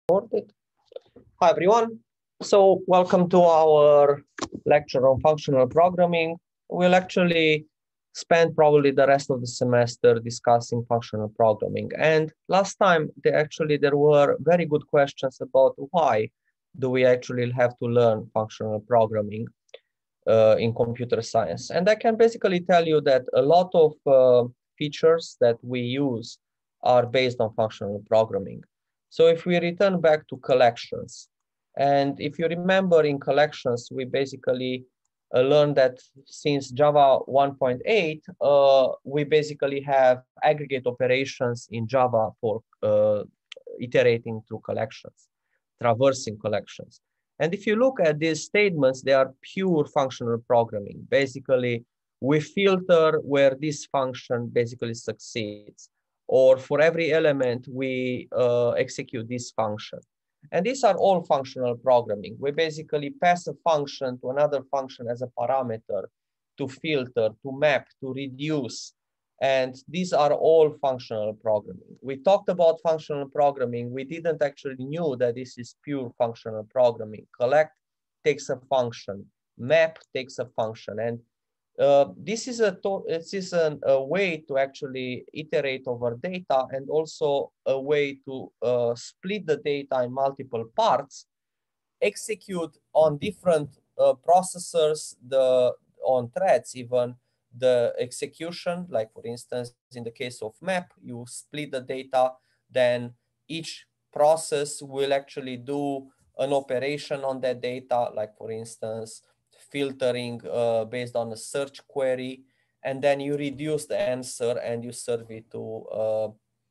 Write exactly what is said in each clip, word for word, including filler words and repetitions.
Recorded. Hi everyone. So welcome to our lecture on functional programming. We'll actually spend probably the rest of the semester discussing functional programming. And last time, they actually there were very good questions about why do we actually have to learn functional programming uh, in computer science. And I can basically tell you that a lot of uh, features that we use are based on functional programming. So if we return back to collections, and if you remember in collections, we basically uh, learned that since Java one point eight, uh, we basically have aggregate operations in Java for uh, iterating through collections, traversing collections. And if you look at these statements, they are pure functional programming. Basically, we filter where this function basically succeeds, or for every element, we uh, execute this function. And these are all functional programming. We basically pass a function to another function as a parameter to filter, to map, to reduce. And these are all functional programming. We talked about functional programming. We didn't actually knew that this is pure functional programming. Collect takes a function, map takes a function. And uh, this is a this is an, a way to actually iterate over data, and also a way to uh, split the data in multiple parts, execute on different uh, processors, the on threads even, the execution, like for instance, in the case of map, you split the data, then each process will actually do an operation on that data, like for instance, filtering uh, based on a search query, and then you reduce the answer and you serve it to uh,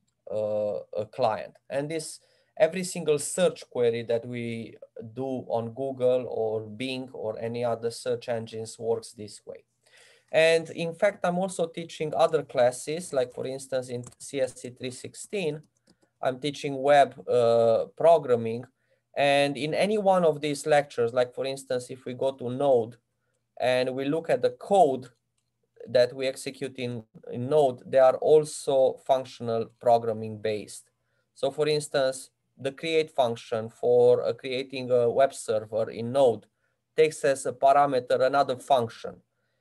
uh, a client. And this, every single search query that we do on Google or Bing or any other search engines works this way. And in fact, I'm also teaching other classes, like for instance, in C S C three sixteen, I'm teaching web uh, programming. And in any one of these lectures, like for instance, if we go to Node and we look at the code that we execute in, in Node, they are also functional programming based. So for instance, the create function for uh, creating a web server in Node takes as a parameter another function.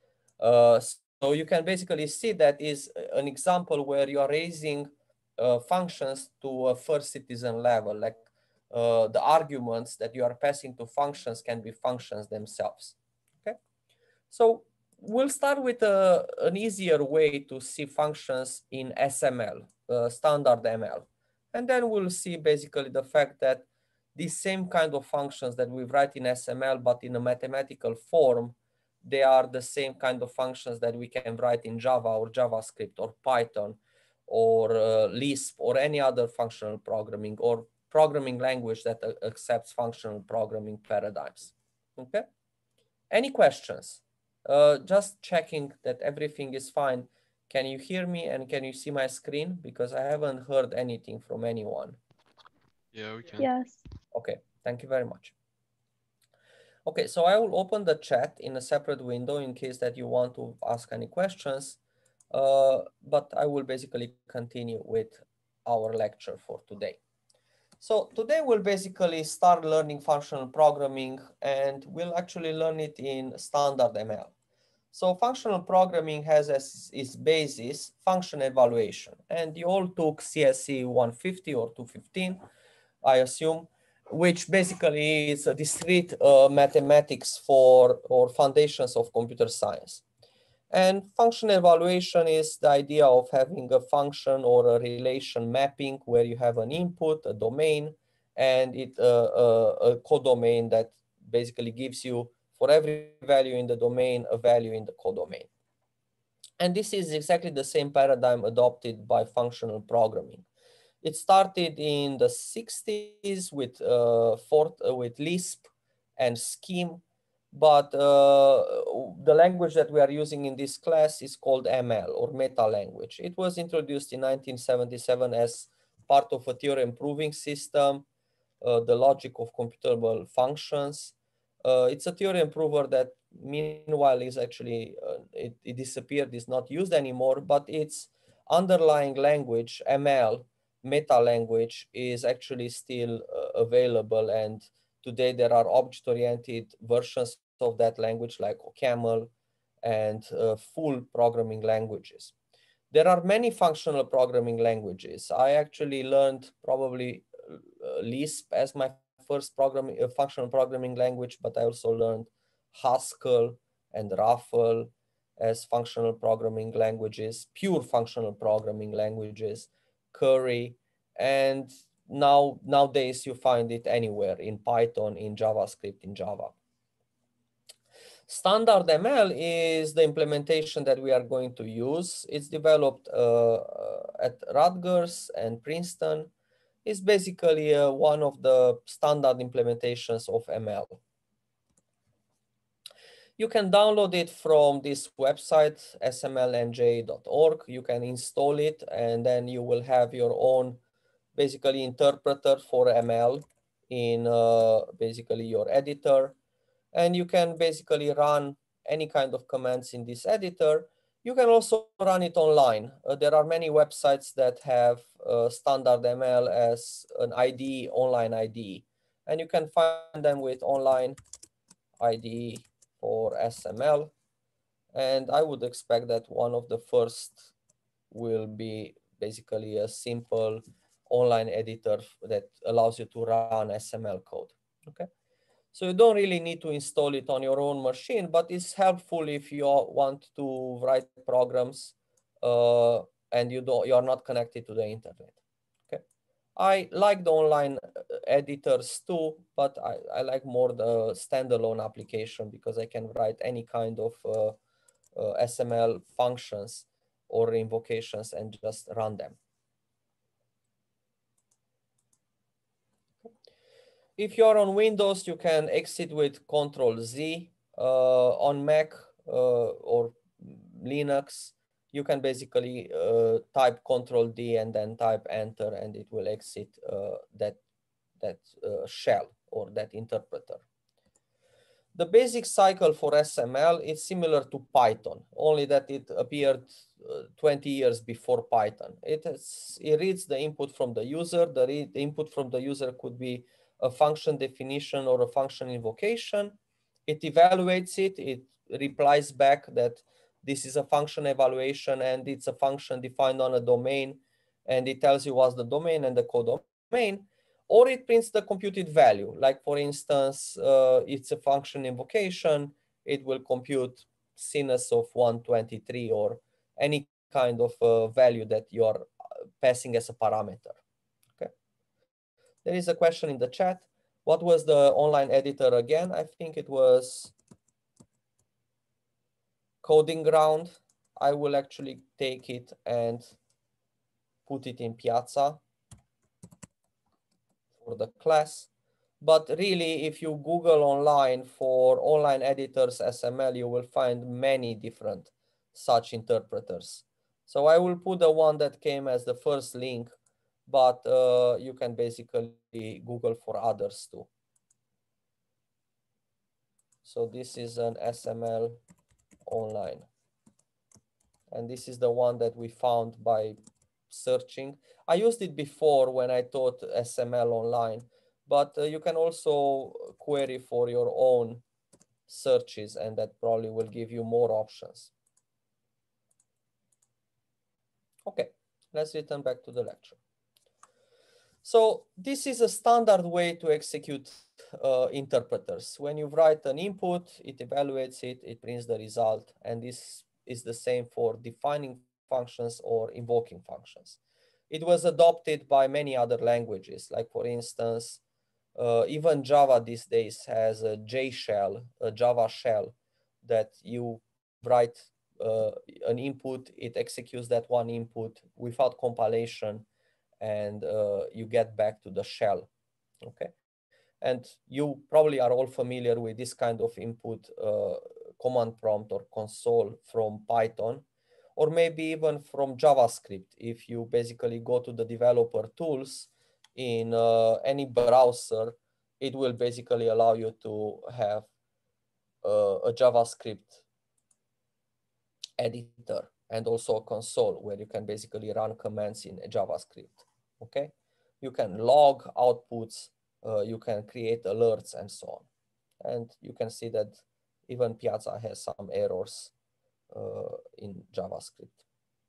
Uh, so you can basically see that is an example where you are raising uh, functions to a first citizen level, like uh, the arguments that you are passing to functions can be functions themselves. Okay, so we'll start with a, an easier way to see functions in S M L, uh, standard M L. And then we'll see basically the fact that these same kind of functions that we write in S M L, but in a mathematical form, they are the same kind of functions that we can write in Java or JavaScript or Python or uh, Lisp or any other functional programming or programming language that uh, accepts functional programming paradigms. Okay? Any questions? Uh, just checking that everything is fine. Can you hear me and can you see my screen? Because I haven't heard anything from anyone. Yeah, we can. Yes. Okay, thank you very much. Okay, so I will open the chat in a separate window in case that you want to ask any questions. Uh, but I will basically continue with our lecture for today. So today we'll basically start learning functional programming, and we'll actually learn it in standard M L. So functional programming has as its basis function evaluation, and you all took C S C one fifty or two fifteen, I assume, which basically is a discrete uh, mathematics for or foundations of computer science. And function evaluation is the idea of having a function or a relation mapping where you have an input, a domain, and it uh, uh, a codomain that basically gives you, for every value in the domain, a value in the codomain. And this is exactly the same paradigm adopted by functional programming. It started in the sixties with, uh, Fort, uh, with Lisp and Scheme, but uh, the language that we are using in this class is called M L, or meta language. It was introduced in nineteen seventy-seven as part of a theorem proving system, uh, the logic of computable functions. Uh, it's a theorem prover that meanwhile is actually, uh, it, it disappeared, is not used anymore, but its underlying language, M L, meta language is actually still uh, available, and today there are object-oriented versions of that language like OCaml and uh, full programming languages. There are many functional programming languages. I actually learned probably uh, Lisp as my first programming, uh, functional programming language, but I also learned Haskell and Raffle as functional programming languages, pure functional programming languages, Curry, and now nowadays you find it anywhere in Python, in JavaScript, in Java. Standard M L is the implementation that we are going to use. It's developed uh, at Rutgers and Princeton. It's basically uh, one of the standard implementations of M L. You can download it from this website, S M L N J dot org. You can install it, and then you will have your own basically interpreter for M L in uh, basically your editor. And you can basically run any kind of commands in this editor. You can also run it online. Uh, there are many websites that have uh, standard M L as an I D E, online I D E. And you can find them with online I D E for S M L. And I would expect that one of the first will be basically a simple online editor that allows you to run S M L code, okay? So you don't really need to install it on your own machine, but it's helpful if you want to write programs uh, and you don't, you're not connected to the internet. Okay, I like the online editors too, but I, I like more the standalone application because I can write any kind of uh, uh, S M L functions or invocations and just run them. If you're on Windows, you can exit with Control Z. Uh, on Mac uh, or Linux, you can basically uh, type Control D and then type Enter, and it will exit uh, that, that uh, shell or that interpreter. The basic cycle for S M L is similar to Python, only that it appeared uh, twenty years before Python. It, is, it reads the input from the user. The, read, the input from the user could be a function definition or a function invocation. It evaluates it. It replies back that this is a function evaluation and it's a function defined on a domain, and it tells you what's the domain and the codomain. Or it prints the computed value. Like for instance, uh, it's a function invocation. It will compute sinus of one twenty-three or any kind of uh, value that you are passing as a parameter. Okay. There is a question in the chat. What was the online editor again? I think it was Coding Ground. I will actually take it and put it in Piazza for the class. But really, if you Google online for online editors S M L, you will find many different such interpreters. So I will put the one that came as the first link, but uh, you can basically Google for others too. So this is an S M L online. And this is the one that we found by searching. I used it before when I taught S M L online, but uh, you can also query for your own searches, and that probably will give you more options. Okay, let's return back to the lecture. So this is a standard way to execute uh, interpreters. When you write an input, it evaluates it, it prints the result, and this is the same for defining functions or invoking functions. It was adopted by many other languages, like for instance, uh, even Java these days has a J shell, a Java shell, that you write uh, an input, it executes that one input without compilation, and uh, you get back to the shell, okay? And you probably are all familiar with this kind of input uh, command prompt or console from Python, or maybe even from JavaScript. If you basically go to the developer tools in uh, any browser, it will basically allow you to have uh, a JavaScript editor and also a console where you can basically run commands in JavaScript. okay? You can log outputs, uh, you can create alerts and so on. And you can see that even Piazza has some errors uh, in JavaScript.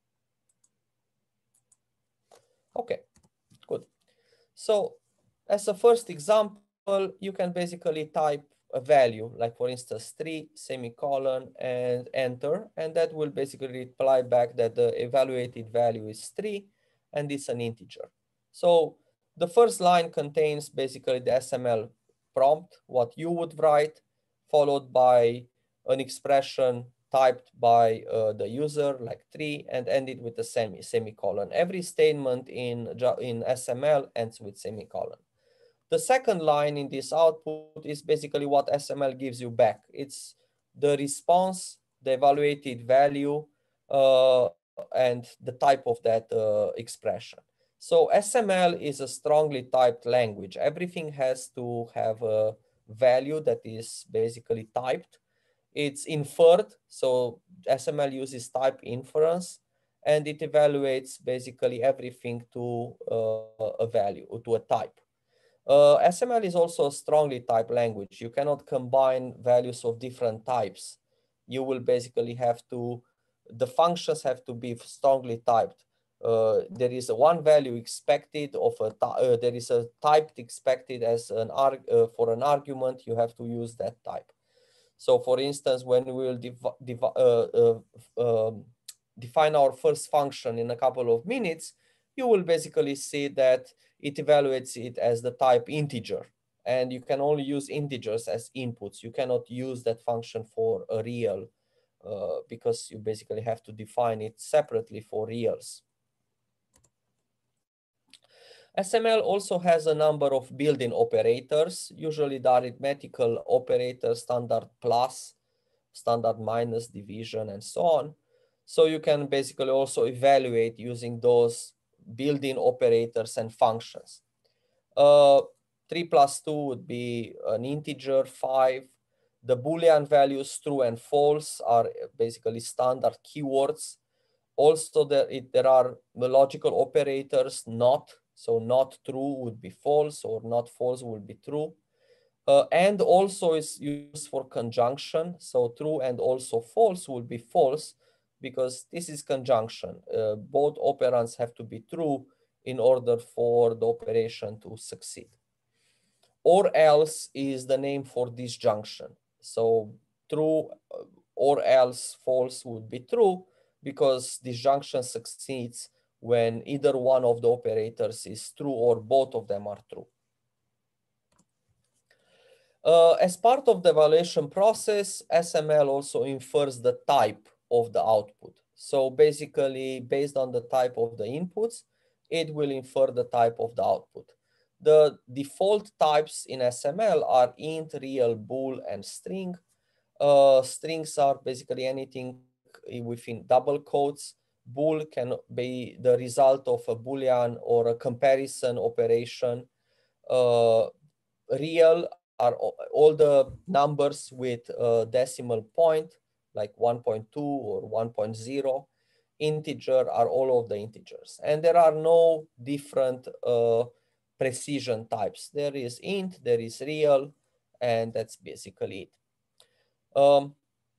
Okay, good. So as a first example, you can basically type a value, like for instance, three semicolon and enter, and that will basically reply back that the evaluated value is three and it's an integer. So the first line contains basically the S M L prompt, what you would write, followed by an expression typed by uh, the user, like three, and ended with a semi semicolon. Every statement in, in S M L ends with semicolon. The second line in this output is basically what S M L gives you back. It's the response, the evaluated value, uh, and the type of that uh, expression. So S M L is a strongly typed language. Everything has to have a value that is basically typed. It's inferred, so S M L uses type inference, and it evaluates basically everything to uh, a value, or to a type. Uh, S M L is also a strongly typed language. You cannot combine values of different types. You will basically have to, the functions have to be strongly typed. Uh, there is a one value expected of a, uh, there is a type expected as an arg uh, for an argument, you have to use that type. So for instance, when we will dev dev uh, uh, uh, define our first function in a couple of minutes, you will basically see that it evaluates it as the type integer. And you can only use integers as inputs. You cannot use that function for a real uh, because you basically have to define it separately for reals. S M L also has a number of built-in operators, usually the arithmetical operator, standard plus, standard minus, division, and so on. So you can basically also evaluate using those built-in operators and functions. Uh, three plus two would be an integer, five. The Boolean values true and false are basically standard keywords. Also, there, it, there are the logical operators, not. So not true would be false, or not false would be true. Uh, and also is used for conjunction. So true and also false will be false because this is conjunction. Uh, both operands have to be true in order for the operation to succeed. Or else is the name for disjunction. So true or else false would be true because disjunction succeeds when either one of the operators is true or both of them are true. Uh, as part of the evaluation process, S M L also infers the type of the output. So basically, based on the type of the inputs, it will infer the type of the output. The default types in S M L are int, real, bool, and string. Uh, strings are basically anything within double quotes. Bool can be the result of a Boolean or a comparison operation. Uh, real are all the numbers with a decimal point, like one point two or one point zero. Integer are all of the integers. And there are no different uh, precision types. There is int, there is real, and that's basically it. Um,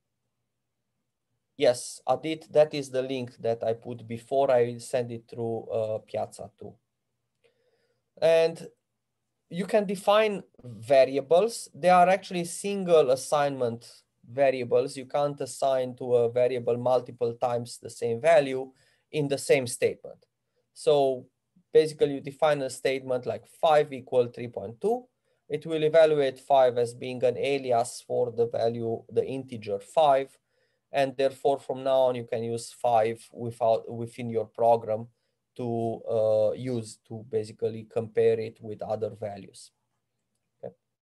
yes, Adit, that is the link that I put before. I send it through uh, Piazza too. And you can define variables. They are actually single assignment variables. You can't assign to a variable multiple times the same value in the same statement. So basically you define a statement like five equal three point two. It will evaluate five as being an alias for the value, the integer five. And therefore from now on you can use five without, within your program to uh, use to basically compare it with other values. Okay.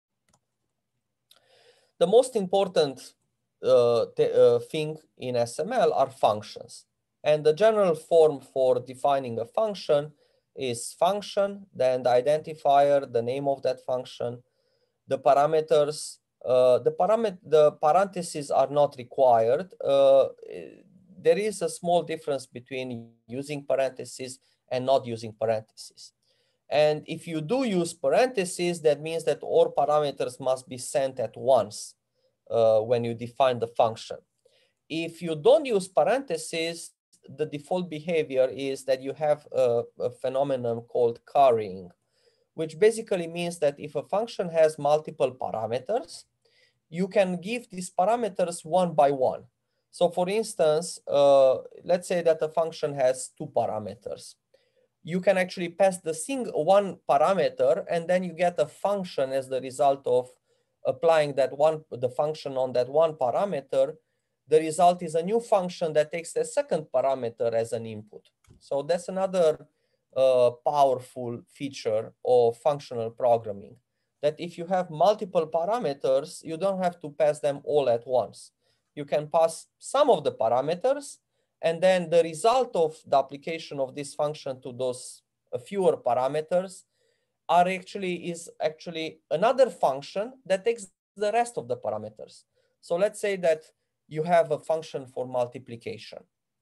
The most important uh, uh, thing in S M L are functions. And the general form for defining a function is function, then the identifier, the name of that function, the parameters. Uh, the, param the parentheses are not required. Uh, there is a small difference between using parentheses and not using parentheses. And if you do use parentheses, that means that all parameters must be sent at once uh, when you define the function. If you don't use parentheses, the default behavior is that you have a, a phenomenon called carrying, which basically means that if a function has multiple parameters, you can give these parameters one by one. So for instance, uh, let's say that a function has two parameters. You can actually pass the single one parameter, and then you get a function as the result of applying that one, the function on that one parameter. The result is a new function that takes the second parameter as an input. So that's another uh, powerful feature of functional programming, that if you have multiple parameters, you don't have to pass them all at once. You can pass some of the parameters, and then the result of the application of this function to those uh, fewer parameters are actually is actually another function that takes the rest of the parameters. So let's say that you have a function for multiplication.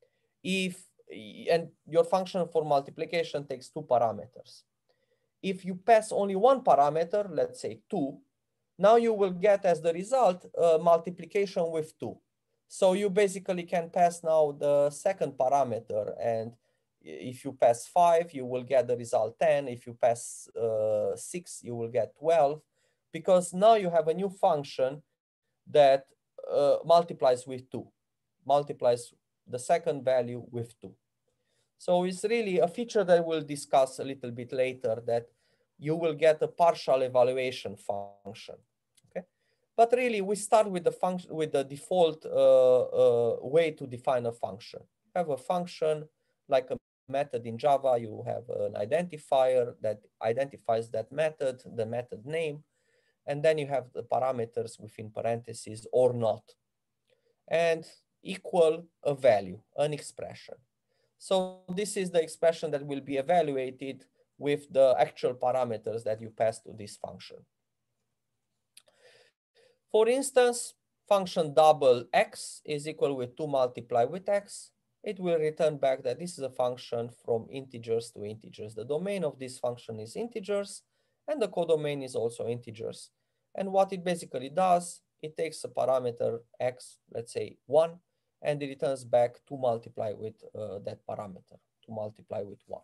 If and your function for multiplication takes two parameters. If you pass only one parameter, let's say two, now you will get as the result uh, multiplication with two. So you basically can pass now the second parameter, and if you pass five, you will get the result ten. If you pass uh, six, you will get twelve, because now you have a new function that uh, multiplies with two, multiplies the second value with two. So it's really a feature that we'll discuss a little bit later, that you will get a partial evaluation function. Okay, but really we start with the function with the default uh, uh, way to define a function. You have a function like a method in Java. You have an identifier that identifies that method, the method name, and then you have the parameters within parentheses or not, and equal a value, an expression. So this is the expression that will be evaluated with the actual parameters that you pass to this function. For instance, function double x is equal with two multiplied with x. It will return back that this is a function from integers to integers. The domain of this function is integers, and the codomain is also integers. And what it basically does, it takes a parameter x, let's say one, and it returns back to multiply with uh, that parameter, to multiply with one.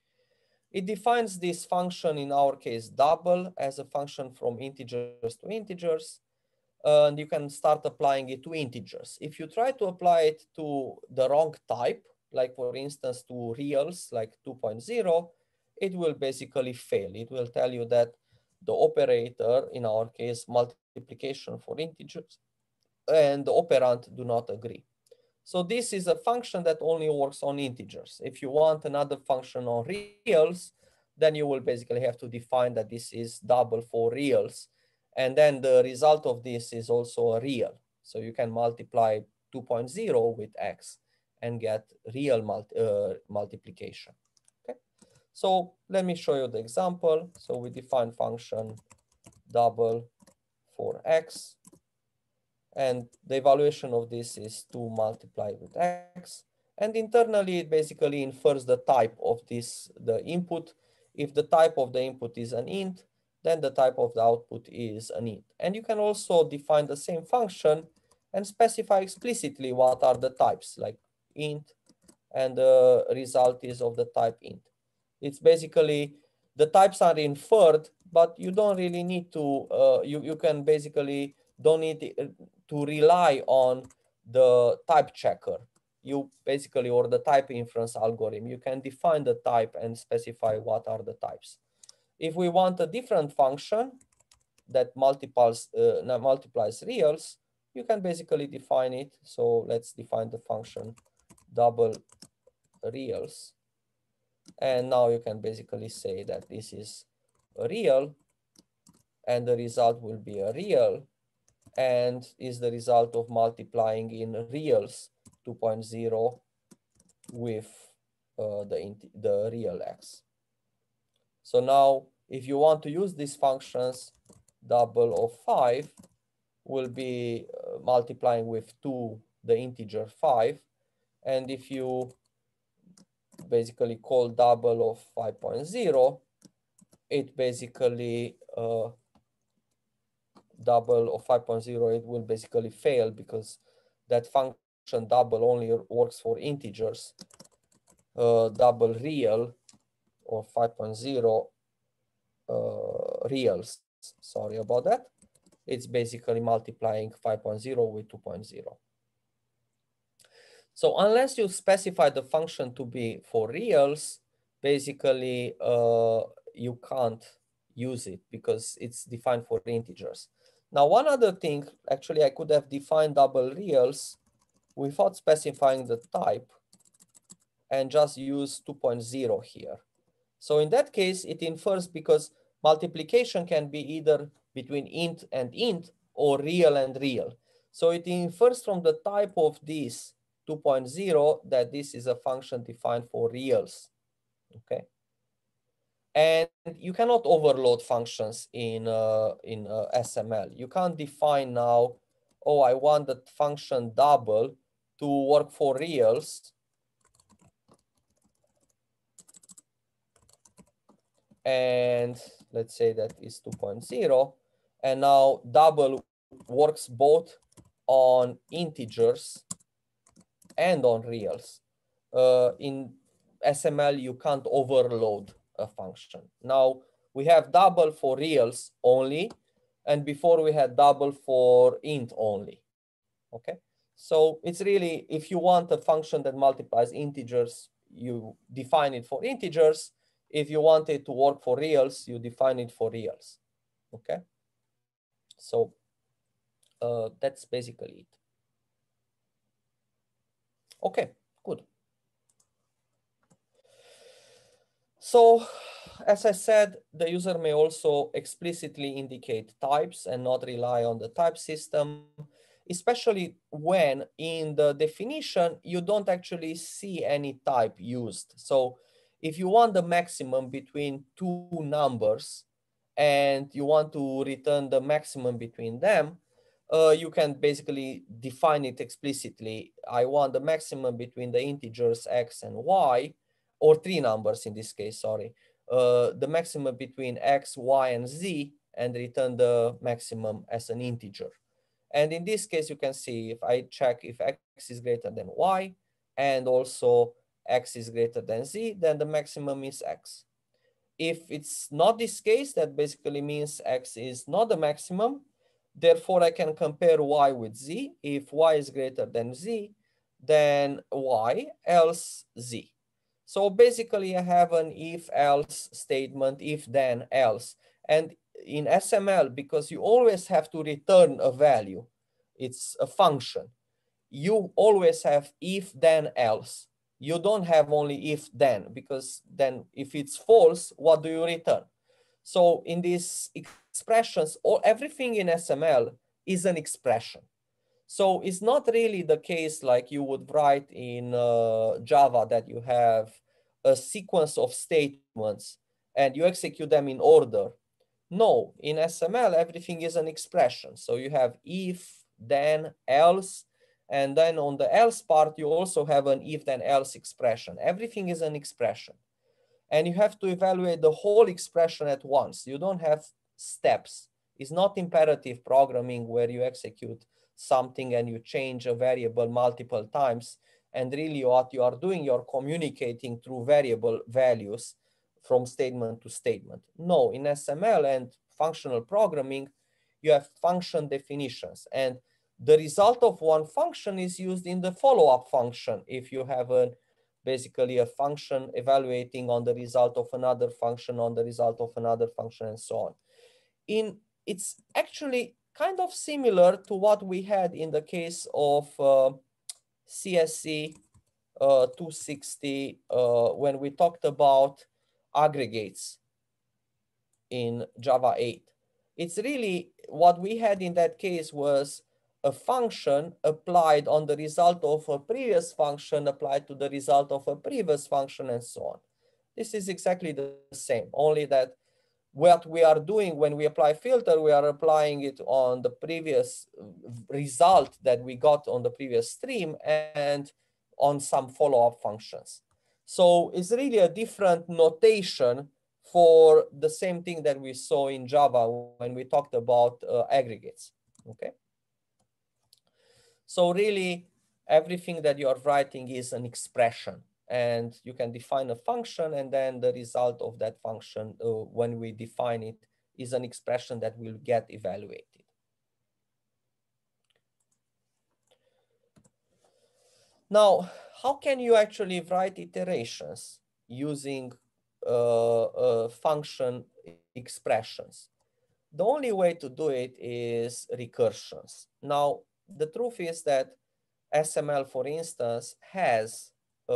It defines this function, in our case double, as a function from integers to integers, uh, and you can start applying it to integers. If you try to apply it to the wrong type, like for instance to reals, like two point zero, it will basically fail. It will tell you that the operator, in our case multiplication for integers, and the operand do not agree. So this is a function that only works on integers. If you want another function on reals, then you will basically have to define that this is double for reals. And then the result of this is also a real. So you can multiply two point zero with x and get real multi uh, multiplication. Okay. So let me show you the example. So we define function double for x. And the evaluation of this is two multiplied with x. And internally, it basically infers the type of this, the input. If the type of the input is an int, then the type of the output is an int. And you can also define the same function and specify explicitly what are the types, like int, and the result is of the type int. It's basically, the types are inferred, but you don't really need to, uh, you, you can basically don't need to rely on the type checker. You basically, or the type inference algorithm, you can define the type and specify what are the types. If we want a different function that multiples, uh, multiplies reals, you can basically define it. So let's define the function double reals. And now you can basically say that this is a real, and the result will be a real, and is the result of multiplying in reals two point zero with uh, the, the real x. So now if you want to use these functions, double of five will be uh, multiplying with two the integer five. And if you basically call double of five point zero, it basically uh, double of five point zero, it will basically fail because that function double only works for integers. Uh, double real or five point zero uh, reals, sorry about that. It's basically multiplying five point zero with two point zero. So unless you specify the function to be for reals, basically uh, you can't use it because it's defined for integers. Now, one other thing, actually I could have defined double reals without specifying the type and just use two point zero here. So in that case, it infers, because multiplication can be either between int and int or real and real. So it infers from the type of this two point zero that this is a function defined for reals, okay? And you cannot overload functions in, uh, in uh, S M L. You can't define now, oh, I want that function double to work for reals, and let's say that is two point zero, and now double works both on integers and on reals. Uh, in S M L, you can't overload a function. Now we have double for reals only, and before we had double for int only, okay? So it's really, if you want a function that multiplies integers, you define it for integers. If you want it to work for reals, you define it for reals, okay? So uh, that's basically it. Okay, good. So as I said, the user may also explicitly indicate types and not rely on the type system, especially when in the definition, you don't actually see any type used. So if you want the maximum between two numbers and you want to return the maximum between them, uh, you can basically define it explicitly. I want the maximum between the integers x and y, or three numbers in this case, sorry, uh, the maximum between x, y, and z, and return the maximum as an integer. And in this case, you can see if I check if x is greater than y, and also x is greater than z, then the maximum is x. If it's not this case, that basically means x is not the maximum. Therefore, I can compare y with z. If y is greater than z, then y, else z. So basically, I have an if-else statement, if-then else. And in S M L, because you always have to return a value, it's a function, you always have if-then else. You don't have only if-then, because then if it's false, what do you return? So in these expressions, all, everything in S M L is an expression. So it's not really the case like you would write in uh, Java, that you have a sequence of statements and you execute them in order. No, in S M L, everything is an expression. So you have if, then, else, and then on the else part, you also have an if, then, else expression. Everything is an expression. And you have to evaluate the whole expression at once. You don't have steps. It's not imperative programming where you execute something and you change a variable multiple times. And really what you are doing, you're communicating through variable values from statement to statement. No, in S M L and functional programming, you have function definitions. And the result of one function is used in the follow-up function if you have a basically a function evaluating on the result of another function, on the result of another function, and so on. In, it's actually kind of similar to what we had in the case of uh, C S C uh, two sixty uh, when we talked about aggregates in Java eight. It's really what we had in that case was a function applied on the result of a previous function applied to the result of a previous function, and so on. This is exactly the same, only that what we are doing when we apply filter, we are applying it on the previous result that we got on the previous stream and on some follow-up functions. So it's really a different notation for the same thing that we saw in Java when we talked about uh, aggregates, okay? So really everything that you're writing is an expression, and you can define a function, and then the result of that function uh, when we define it is an expression that will get evaluated. Now, how can you actually write iterations using uh, uh, function expressions? The only way to do it is recursions. Now, the truth is that S M L, for instance, has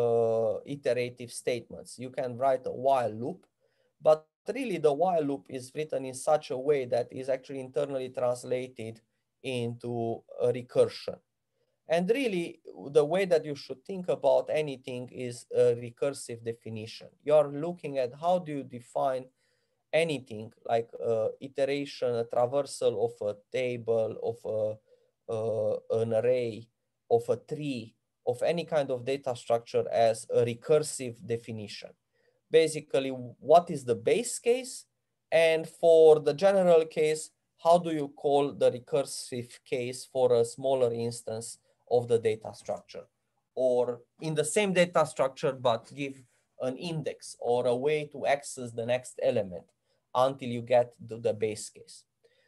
uh, iterative statements. You can write a while loop, but really the while loop is written in such a way that is actually internally translated into a recursion. And really, the way that you should think about anything is a recursive definition. You're looking at how do you define anything like uh, iteration, a traversal of a table, of a, uh, an array, of a tree, of any kind of data structure as a recursive definition. Basically, what is the base case? And for the general case, how do you call the recursive case for a smaller instance of the data structure? Or in the same data structure, but give an index or a way to access the next element until you get to the base case.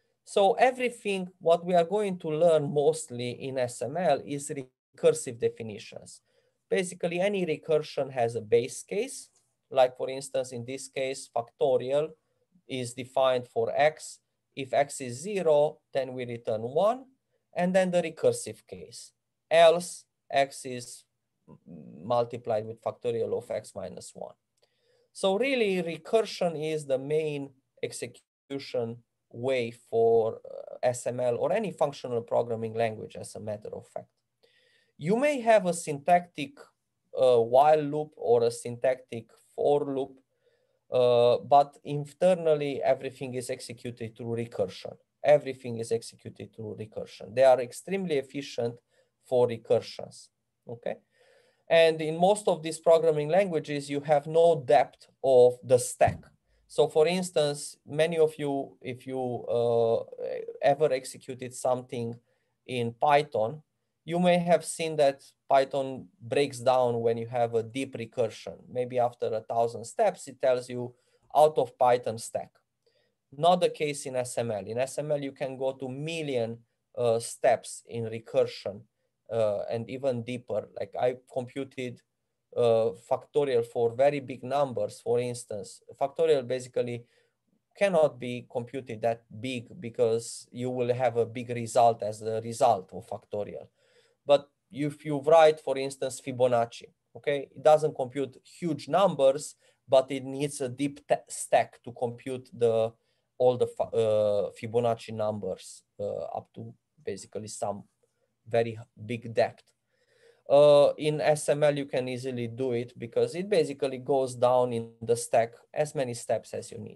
So everything, what we are going to learn mostly in S M L is recursive definitions. Basically, any recursion has a base case. Like for instance, in this case, factorial is defined for x. If x is zero, then we return one, and then the recursive case. Else, x is multiplied with factorial of x minus one. So really, recursion is the main execution way for uh, S M L or any functional programming language, as a matter of fact. You may have a syntactic uh, while loop or a syntactic for loop, uh, but internally everything is executed through recursion. Everything is executed through recursion. They are extremely efficient for recursions, okay? And in most of these programming languages, you have no depth of the stack. So for instance, many of you, if you uh, ever executed something in Python, you may have seen that Python breaks down when you have a deep recursion. Maybe after a thousand steps, it tells you out of Python stack. Not the case in S M L. In S M L, you can go to million uh, steps in recursion uh, and even deeper. Like I computed uh, factorial for very big numbers, for instance. Factorial basically cannot be computed that big because you will have a big result as the result of factorial. But if you write, for instance, Fibonacci, okay, it doesn't compute huge numbers, but it needs a deep stack to compute the all the uh, Fibonacci numbers uh, up to basically some very big depth. Uh, in S M L, you can easily do it because it basically goes down in the stack as many steps as you need.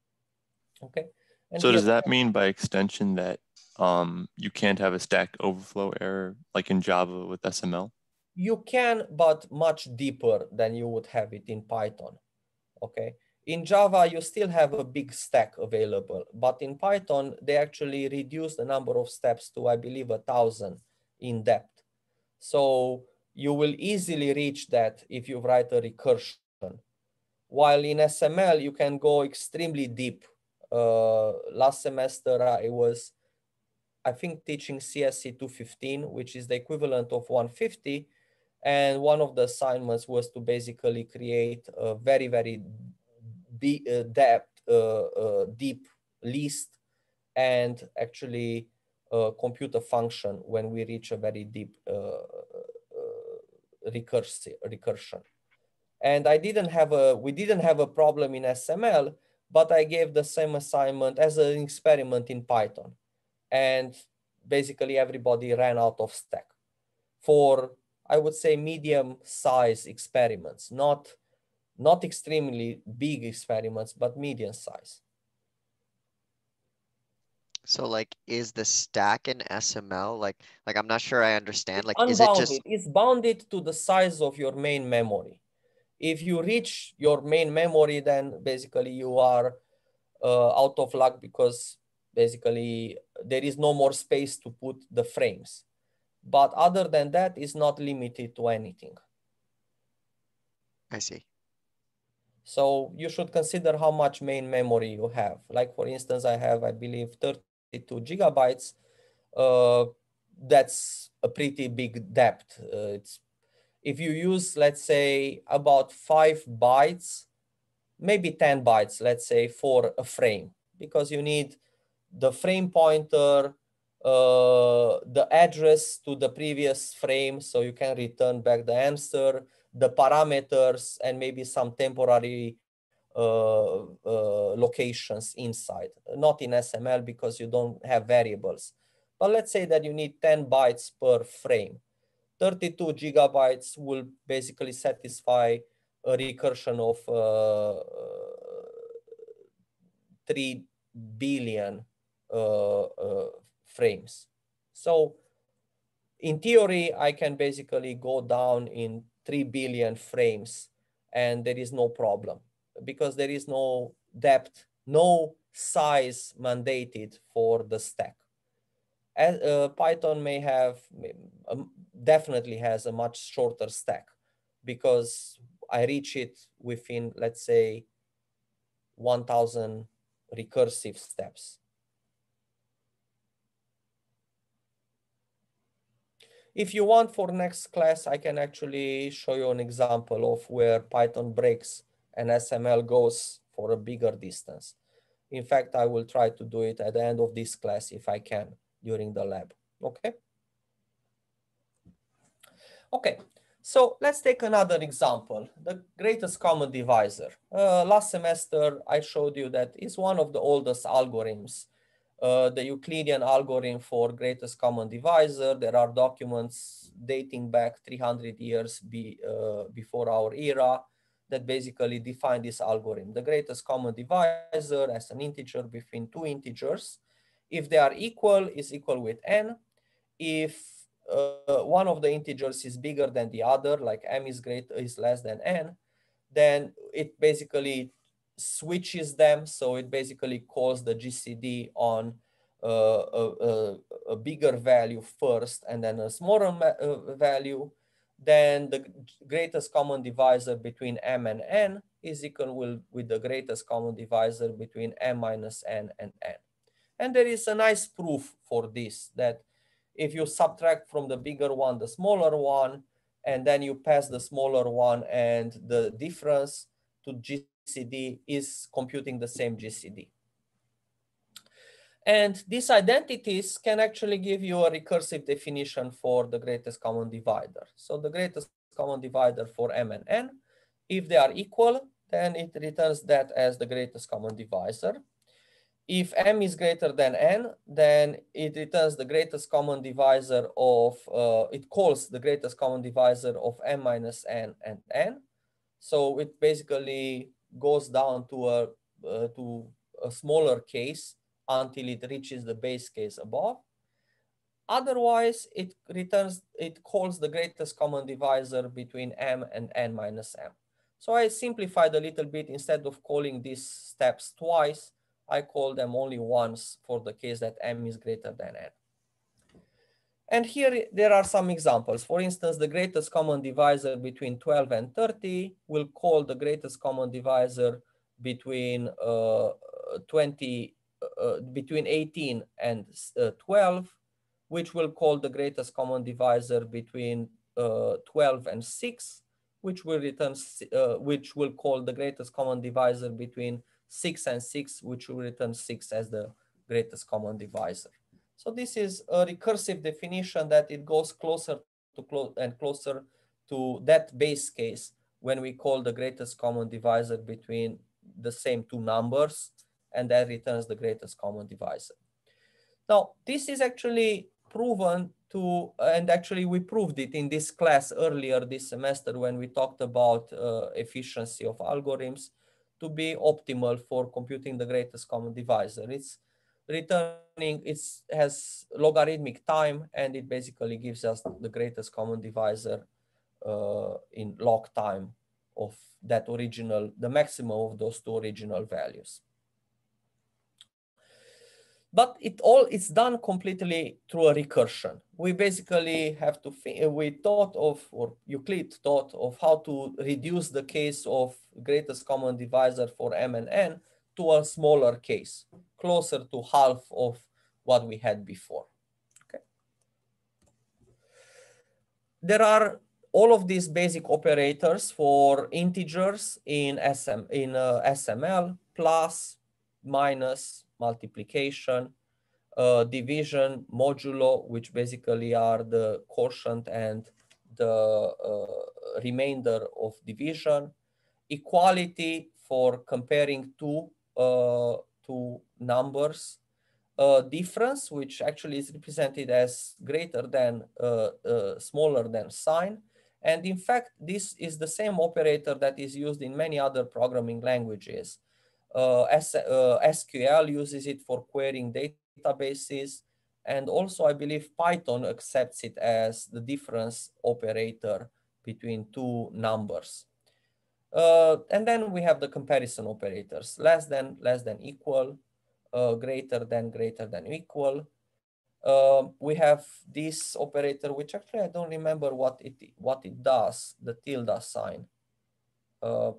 Okay. And so does that mean by extension that um, you can't have a Stack Overflow error like in Java with S M L? You can, but much deeper than you would have it in Python. Okay. In Java, you still have a big stack available, but in Python, they actually reduce the number of steps to, I believe, a thousand in depth. So you will easily reach that if you write a recursion. While in S M L, you can go extremely deep. Uh, last semester, I was, I think, teaching C S C two fifteen, which is the equivalent of one fifty. And one of the assignments was to basically create a very, very deep, uh, depth, uh, uh, deep list and actually uh, compute a function when we reach a very deep uh, uh, recursive, recursion. And I didn't have a, we didn't have a problem in S M L, but I gave the same assignment as an experiment in Python. And basically everybody ran out of stack for, I would say, medium size experiments, not, not extremely big experiments, but medium size. So like, is the stack in S M L, like, like I'm not sure I understand, like, Unbounded. is it just... It's bounded to the size of your main memory. If you reach your main memory, then basically you are uh, out of luck, because basically there is no more space to put the frames. But other than that, it's not limited to anything. I see. So you should consider how much main memory you have. Like for instance, I have, I believe, thirty-two gigabytes. Uh, that's a pretty big depth. Uh, it's if you use, let's say, about five bytes, maybe ten bytes, let's say, for a frame, because you need the frame pointer, uh, the address to the previous frame, so you can return back the answer, the parameters, and maybe some temporary uh, uh, locations inside. Not in S M L because you don't have variables. But let's say that you need ten bytes per frame. thirty-two gigabytes will basically satisfy a recursion of uh, three billion uh, uh, frames. So in theory, I can basically go down in three billion frames and there is no problem, because there is no depth, no size mandated for the stack. As, uh, Python may have, um, definitely has a much shorter stack, because I reach it within, let's say, one thousand recursive steps. If you want, for next class, I can actually show you an example of where Python breaks and S M L goes for a bigger distance. In fact, I will try to do it at the end of this class if I can during the lab, okay? Okay, so let's take another example, the greatest common divisor. Uh, last semester, I showed you that it's one of the oldest algorithms, uh, the Euclidean algorithm for greatest common divisor. There are documents dating back three hundred years be, uh, before our era that basically define this algorithm. The greatest common divisor as an integer between two integers. If they are equal, is equal with n. If uh, one of the integers is bigger than the other, like m is greater is less than n, then it basically switches them. So it basically calls the G C D on uh, a, a, a bigger value first and then a smaller uh, value. Then the greatest common divisor between m and n is equal with, with the greatest common divisor between m minus n and n. And there is a nice proof for this, that if you subtract from the bigger one the smaller one, and then you pass the smaller one, and the difference to G C D is computing the same G C D. And these identities can actually give you a recursive definition for the greatest common divisor. So the greatest common divisor for m and n, if they are equal, then it returns that as the greatest common divisor. If m is greater than n, then it returns the greatest common divisor of, uh, it calls the greatest common divisor of m minus n and n. So it basically goes down to a, uh, to a smaller case until it reaches the base case above. Otherwise, it returns, it calls the greatest common divisor between m and n minus m. So I simplified a little bit. Instead of calling these steps twice, I call them only once for the case that m is greater than n. And here there are some examples. For instance, the greatest common divisor between twelve and thirty will call the greatest common divisor between uh, twenty, uh, between eighteen and uh, twelve, which will call the greatest common divisor between uh, twelve and six, which will return, uh, which will call the greatest common divisor between six and six, which will return six as the greatest common divisor. So this is a recursive definition that it goes closer to close and closer to that base case when we call the greatest common divisor between the same two numbers, and that returns the greatest common divisor. Now, this is actually proven to, and actually we proved it in this class earlier this semester when we talked about uh, efficiency of algorithms, to be optimal for computing the greatest common divisor. It's returning, it has logarithmic time, and it basically gives us the greatest common divisor uh, in log time of that original, the maximum of those two original values. But it all it's done completely through a recursion. We basically have to, we thought of, or Euclid thought of how to reduce the case of greatest common divisor for M and N to a smaller case, closer to half of what we had before. Okay. There are all of these basic operators for integers in S M, in uh, S M L, plus, minus, multiplication, uh, division, modulo, which basically are the quotient and the uh, remainder of division, equality for comparing two, uh, two numbers, uh, difference, which actually is represented as greater than, uh, uh, smaller than sign. And in fact, this is the same operator that is used in many other programming languages. Uh, S, uh, S Q L uses it for querying databases. And also, I believe Python accepts it as the difference operator between two numbers. Uh, and then we have the comparison operators, less than, less than equal, uh, greater than, greater than equal. Uh, we have this operator, which actually I don't remember what it, what it does, the tilde sign. Uh,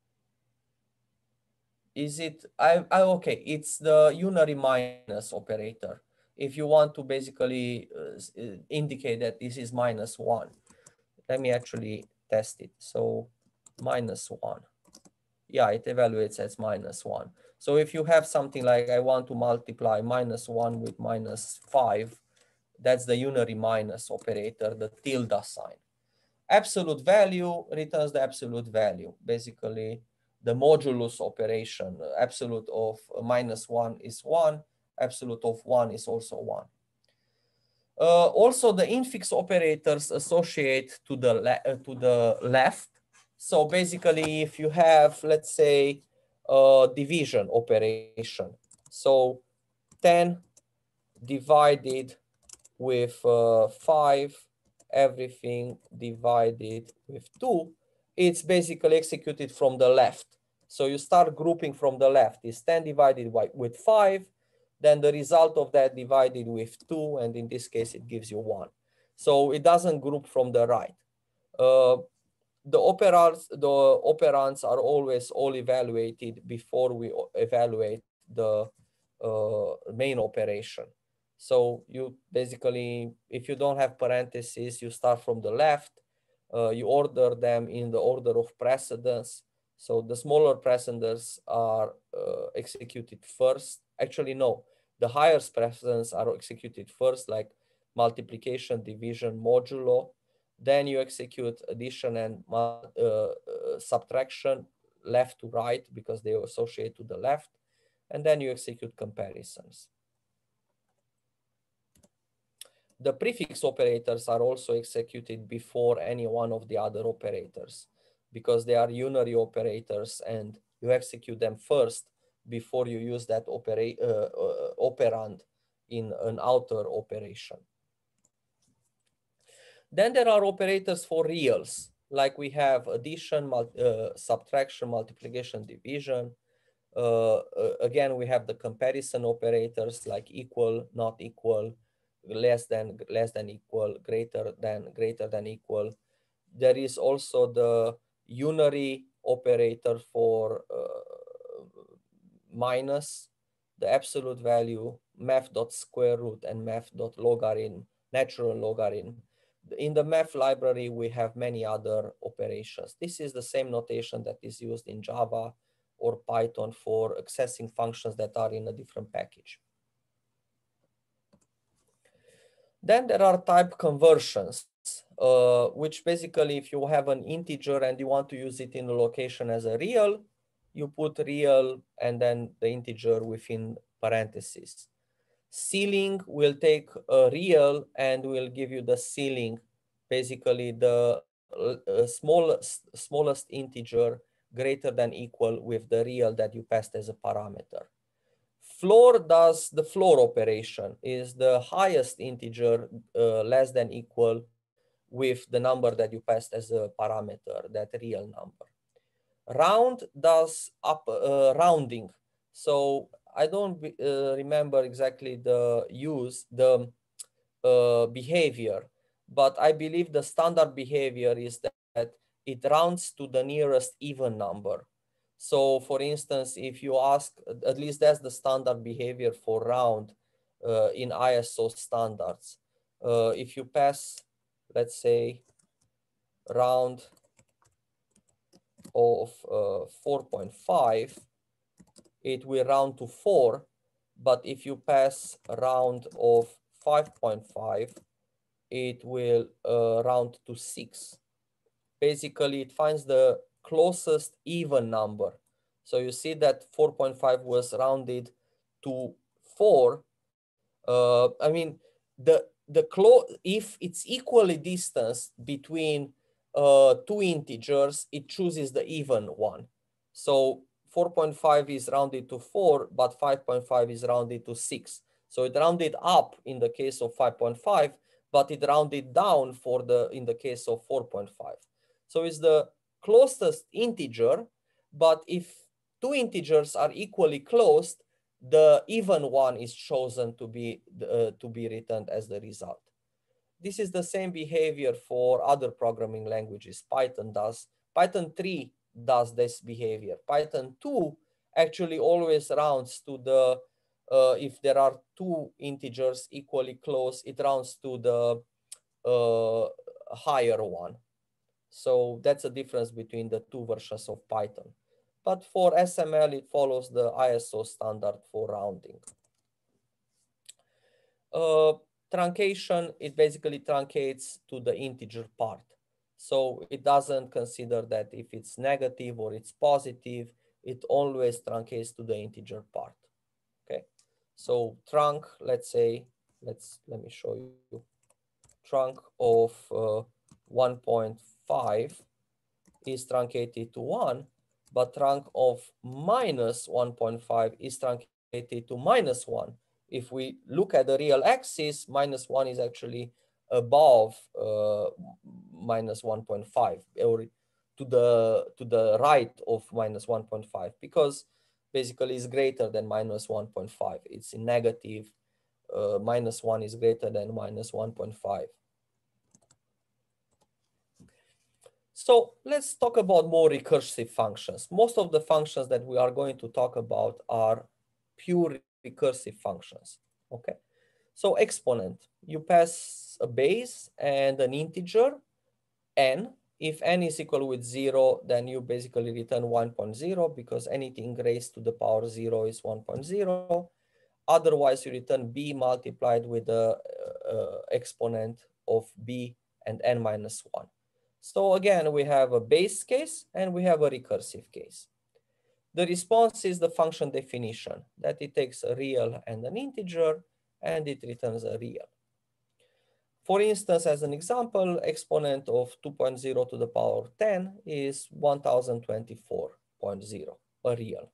Is it, I, I, okay, it's the unary minus operator. If you want to basically uh, indicate that this is minus one, let me actually test it. So minus one, yeah, it evaluates as minus one. So if you have something like I want to multiply minus one with minus five, that's the unary minus operator, the tilde sign. Absolute value returns the absolute value. Basically, the modulus operation, absolute of minus one is one, absolute of one is also one. Uh, also, the infix operators associate to the, uh, to the left. So basically, if you have, let's say, a division operation, so ten divided with uh, five, everything divided with two, it's basically executed from the left. So you start grouping from the left. It's ten divided by, with five, then the result of that divided with two, and in this case, it gives you one. So it doesn't group from the right. Uh, the operands, the operands are always all evaluated before we evaluate the uh, main operation. So you basically, if you don't have parentheses, you start from the left, uh, you order them in the order of precedence. So the smaller precedents are uh, executed first. Actually, no, the higher precedents are executed first, like multiplication, division, modulo. Then you execute addition and uh, uh, subtraction left to right because they associate to the left. And then you execute comparisons. The prefix operators are also executed before any one of the other operators because they are unary operators and you execute them first before you use that opera uh, uh, operand in an outer operation. Then there are operators for reals, like we have addition, uh, subtraction, multiplication, division. Uh, uh, again, we have the comparison operators like equal, not equal, less than, less than equal, greater than, greater than equal. There is also the unary operator for uh, minus, the absolute value, math.square root and math.logarithm, natural logarithm. In the math library, we have many other operations. This is the same notation that is used in Java or Python for accessing functions that are in a different package. Then there are type conversions, uh, which basically if you have an integer and you want to use it in a location as a real, you put real and then the integer within parentheses. Ceiling will take a real and will give you the ceiling, basically the uh, smallest, smallest integer greater than equal with the real that you passed as a parameter. Floor does the floor operation, is the highest integer uh, less than equal with the number that you passed as a parameter, that real number. Round does up uh, rounding. So I don't be, uh, remember exactly the use, the uh, behavior, but I believe the standard behavior is that it rounds to the nearest even number. So for instance, if you ask, at least that's the standard behavior for round uh, in I S O standards. Uh, if you pass, let's say, round of uh, four point five, it will round to four. But if you pass a round of five point five, it will uh, round to six. Basically, it finds the closest even number. So you see that four point five was rounded to four. Uh, I mean, the the clo if it's equally distance between uh, two integers, it chooses the even one. So four point five is rounded to four, but five point five is rounded to six. So it rounded up in the case of five point five, but it rounded down for the in the case of four point five. So it's the closest integer, but if two integers are equally close, the even one is chosen to be uh, to be returned as the result. This is the same behavior for other programming languages. Python does. Python three does this behavior. Python two actually always rounds to the, uh, if there are two integers equally close, it rounds to the uh, higher one. So that's a difference between the two versions of Python. But for S M L, it follows the I S O standard for rounding. Uh, truncation, it basically truncates to the integer part. So it doesn't consider that if it's negative or it's positive, it always truncates to the integer part. Okay. So trunc, let's say, let's, let me show you, trunc of uh, one point five is truncated to one, but trunc of minus one point five is truncated to minus one. If we look at the real axis, minus one is actually above uh, minus one point five, or to the, to the right of minus one point five, because basically it's greater than minus one point five. It's in negative, uh, minus one is greater than minus one point five. So let's talk about more recursive functions. Most of the functions that we are going to talk about are pure recursive functions, okay? So exponent, you pass a base and an integer, n. If n is equal with zero, then you basically return one point zero, because anything raised to the power zero is one point zero. Otherwise, you return b multiplied with the uh, exponent of b and n minus one. So again, we have a base case and we have a recursive case. The response is the function definition, that it takes a real and an integer and it returns a real. For instance, as an example, exponent of two point zero to the power of ten is one thousand twenty-four point zero, a real.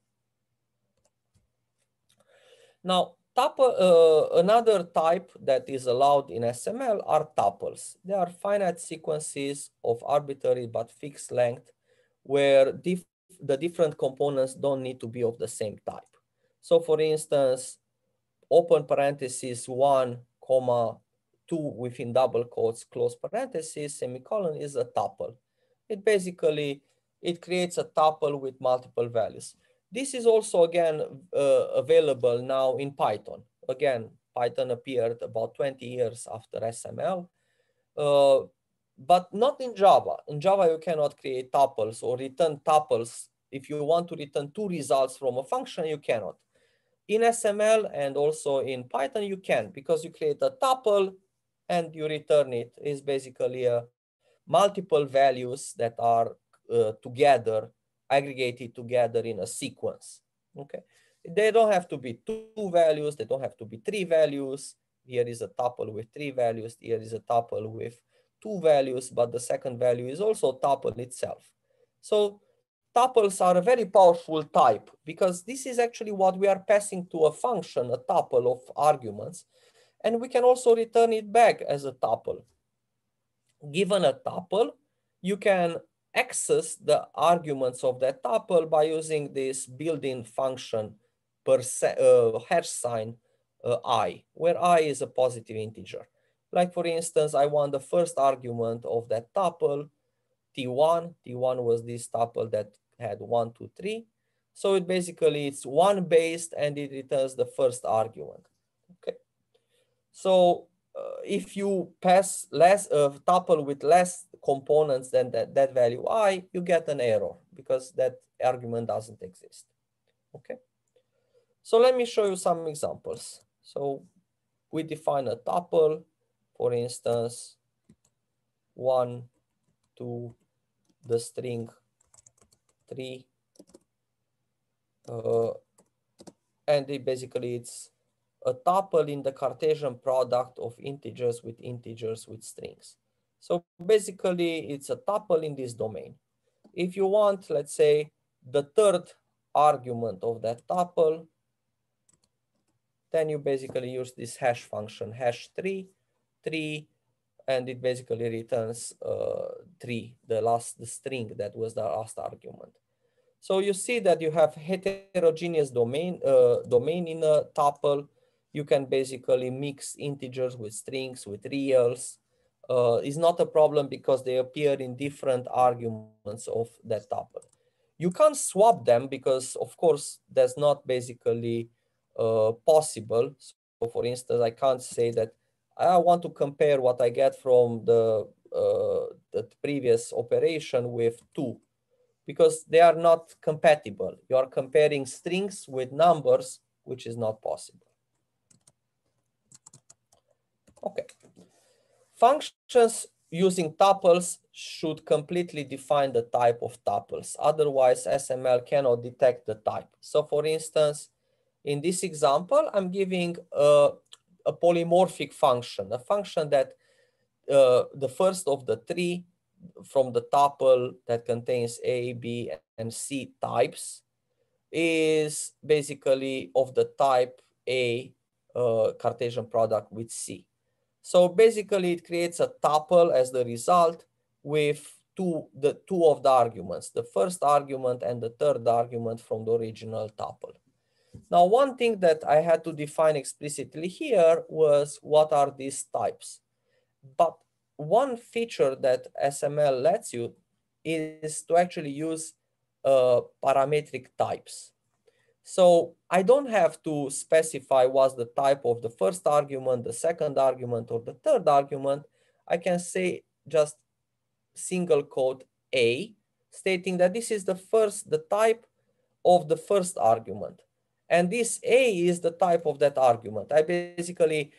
Now, tuple, uh, another type that is allowed in S M L are tuples. They are finite sequences of arbitrary but fixed length where dif the different components don't need to be of the same type. So for instance, open parenthesis one, comma, two within double quotes, close parenthesis, semicolon is a tuple. It basically, it creates a tuple with multiple values. This is also, again, uh, available now in Python. Again, Python appeared about twenty years after S M L, uh, but not in Java. In Java, you cannot create tuples or return tuples. If you want to return two results from a function, you cannot. In S M L and also in Python, you can, because you create a tuple and you return it. It's basically a multiple values that are uh, together, aggregated together in a sequence, okay? They don't have to be two values, they don't have to be three values. Here is a tuple with three values, here is a tuple with two values, but the second value is also tuple itself. So tuples are a very powerful type, because this is actually what we are passing to a function, a tuple of arguments, and we can also return it back as a tuple. Given a tuple, you can access the arguments of that tuple by using this built-in function per se, uh, hash sign uh, I, where I is a positive integer. Like for instance, I want the first argument of that tuple, T one. T one was this tuple that had one, two, three. So it basically it's one based and it returns the first argument. Okay. So uh, if you pass less a tuple with less components than that, that value I, you get an error because that argument doesn't exist. Okay. So let me show you some examples. So we define a tuple, for instance, one, two, the string three, uh, and it basically it's a tuple in the Cartesian product of integers with integers with strings. So basically it's a tuple in this domain. If you want, let's say, the third argument of that tuple, then you basically use this hash function, hash three, three, and it basically returns uh, three, the last the string that was the last argument. So you see that you have heterogeneous domain, uh, domain in a tuple. You can basically mix integers with strings, with reals. Uh, it's not a problem because they appear in different arguments of that tuple. You can't swap them because, of course, that's not basically uh, possible. So for instance, I can't say that I want to compare what I get from the, uh, the previous operation with two, because they are not compatible. You are comparing strings with numbers, which is not possible. Okay. Functions using tuples should completely define the type of tuples. Otherwise, S M L cannot detect the type. So for instance, in this example, I'm giving a, a polymorphic function, a function that uh, the first of the three from the tuple that contains A, B, and C types is basically of the type A uh, Cartesian product with C. So basically it creates a tuple as the result with two, the two of the arguments, the first argument and the third argument from the original tuple. Now, one thing that I had to define explicitly here was what are these types. But one feature that S M L lets you is to actually use uh, parametric types. So I don't have to specify what's the type of the first argument, the second argument, or the third argument. I can say just single quote A, stating that this is the first, the type of the first argument. And this A is the type of that argument. I basically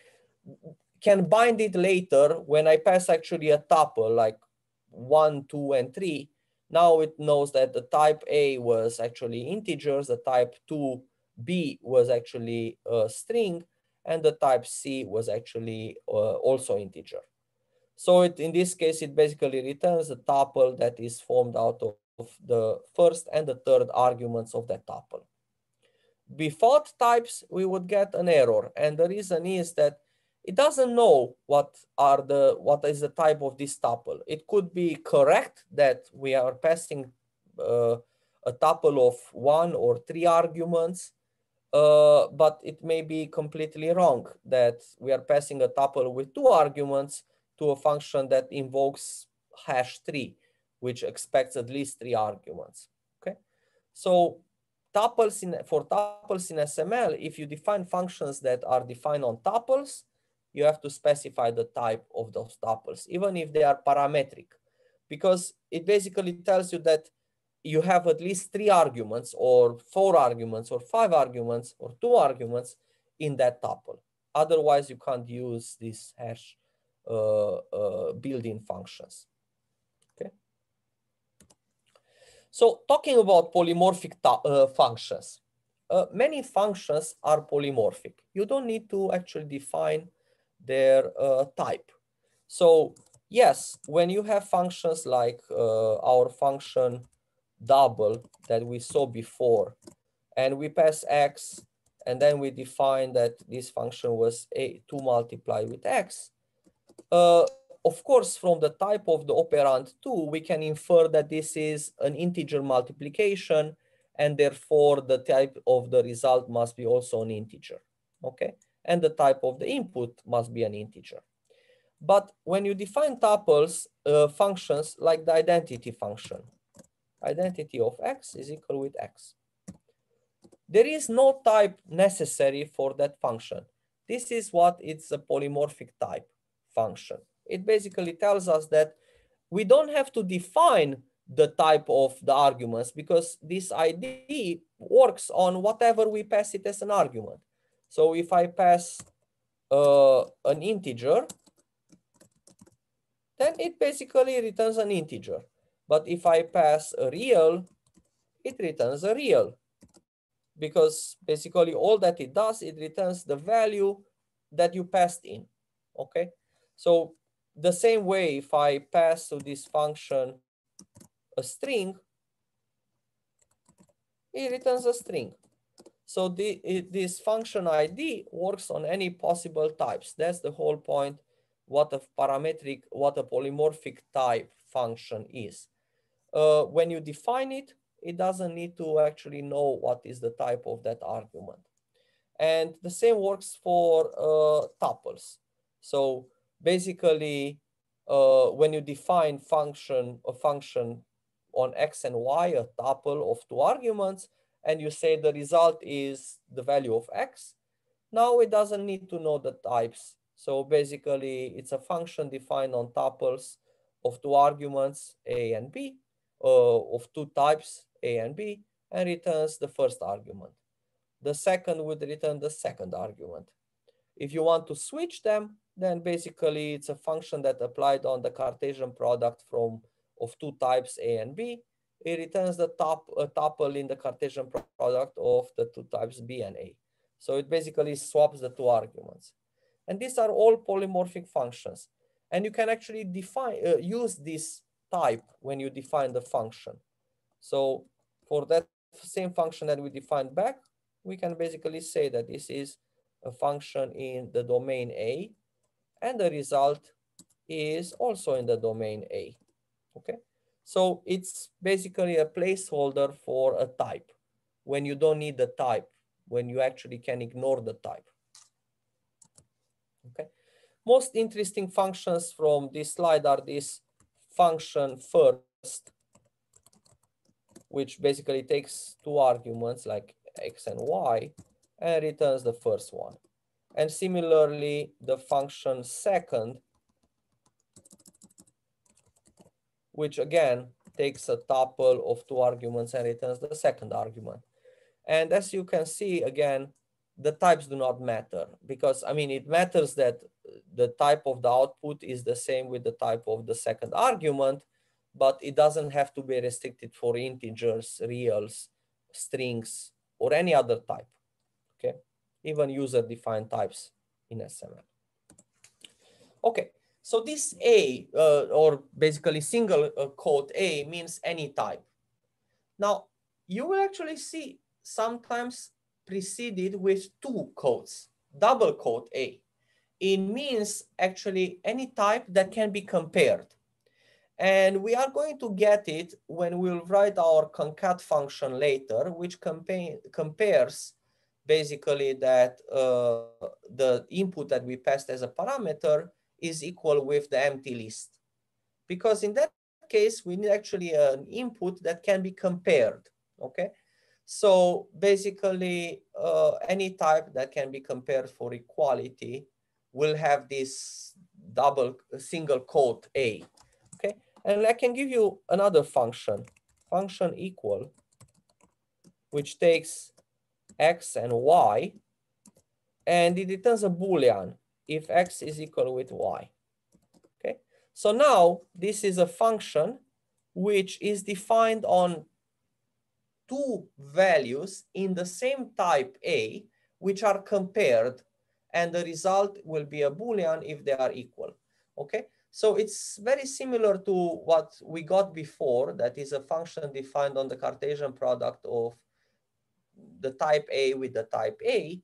can bind it later when I pass actually a tuple like one, two, and three. Now it knows that the type A was actually integers, the type two B was actually a string, and the type C was actually uh, also integer. So it, in this case, it basically returns a tuple that is formed out of the first and the third arguments of that tuple. Without types, we would get an error. And the reason is that it doesn't know what are the what is the type of this tuple. It could be correct that we are passing uh, a tuple of one or three arguments, uh, but it may be completely wrong that we are passing a tuple with two arguments to a function that invokes hash three, which expects at least three arguments. Okay, so tuples in for tuples in S M L, if you define functions that are defined on tuples, you have to specify the type of those tuples, even if they are parametric, because it basically tells you that you have at least three arguments or four arguments or five arguments or two arguments in that tuple. Otherwise, you can't use these hash uh, uh, built-in functions. Okay. So talking about polymorphic uh, functions, uh, many functions are polymorphic. You don't need to actually define their uh, type. So yes, when you have functions like uh, our function double that we saw before, and we pass x, and then we define that this function was a two multiplied with x, uh, of course, from the type of the operand two, we can infer that this is an integer multiplication, and therefore the type of the result must be also an integer, okay? And the type of the input must be an integer. But when you define tuples, uh, functions like the identity function, identity of x is equal with x. There is no type necessary for that function. This is what it's a polymorphic type function. It basically tells us that we don't have to define the type of the arguments because this I D works on whatever we pass it as an argument. So if I pass uh, an integer, then it basically returns an integer. But if I pass a real, it returns a real. Because basically all that it does, it returns the value that you passed in, okay? So the same way, if I pass to this function a string, it returns a string. So the, it, this function I D works on any possible types. That's the whole point, what a parametric, what a polymorphic type function is. Uh, when you define it, it doesn't need to actually know what is the type of that argument. And the same works for uh, tuples. So basically, uh, when you define function a function on x and y, a tuple of two arguments, and you say the result is the value of x, now it doesn't need to know the types. So basically, it's a function defined on tuples of two arguments, a and b, uh, of two types, a and b, and returns the first argument. The second would return the second argument. If you want to switch them, then basically it's a function that applied on the Cartesian product from of two types a and b. It returns the top a tuple in the Cartesian product of the two types b and a. So it basically swaps the two arguments. And these are all polymorphic functions. And you can actually define uh, use this type when you define the function. So for that same function that we defined back, we can basically say that this is a function in the domain A, and the result is also in the domain A, okay? So it's basically a placeholder for a type when you don't need the type, when you actually can ignore the type, okay? Most interesting functions from this slide are this function first, which basically takes two arguments like x and y and returns the first one. And similarly, the function second, which again takes a tuple of two arguments and returns the second argument. And as you can see, again, the types do not matter because, I mean, it matters that the type of the output is the same with the type of the second argument, but it doesn't have to be restricted for integers, reals, strings, or any other type, okay? Even user-defined types in S M L. Okay, so this A, uh, or basically single uh, quote A, means any type. Now, you will actually see sometimes preceded with two quotes, double quote A. It means actually any type that can be compared. And we are going to get it when we'll write our concat function later, which compares basically that uh, the input that we passed as a parameter is equal with the empty list. Because in that case, we need actually an input that can be compared, okay? So basically, uh, any type that can be compared for equality will have this double single quote A, okay? And I can give you another function, function equal, which takes x and y, and it returns a Boolean if x is equal with y, okay? So now this is a function which is defined on two values in the same type A, which are compared, and the result will be a Boolean if they are equal, okay? So it's very similar to what we got before, that is a function defined on the Cartesian product of the type A with the type A,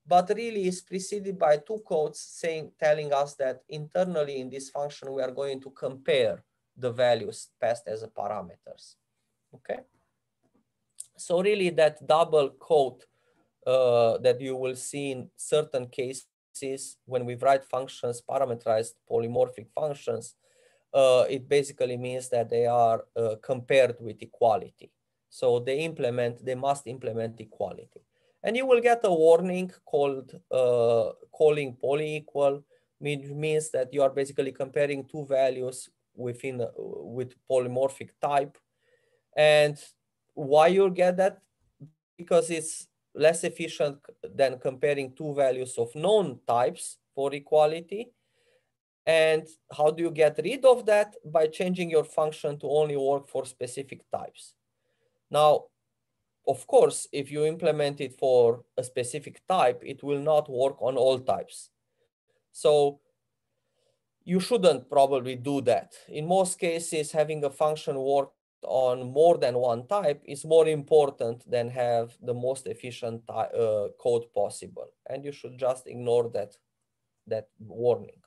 but really is preceded by two codes saying, telling us that internally in this function, we are going to compare the values passed as a parameters, okay? So really that double code uh, that you will see in certain cases when we write functions, parameterized polymorphic functions, uh, it basically means that they are uh, compared with equality. So they implement, they must implement equality. And you will get a warning called uh, calling polyequal, which means that you are basically comparing two values within uh, with polymorphic type. And why you get that? Because it's less efficient than comparing two values of known types for equality. And how do you get rid of that? By changing your function to only work for specific types. Now, of course, if you implement it for a specific type, it will not work on all types. So you shouldn't probably do that. In most cases, having a function work on more than one type is more important than have the most efficient uh, code possible. And you should just ignore that, that warning.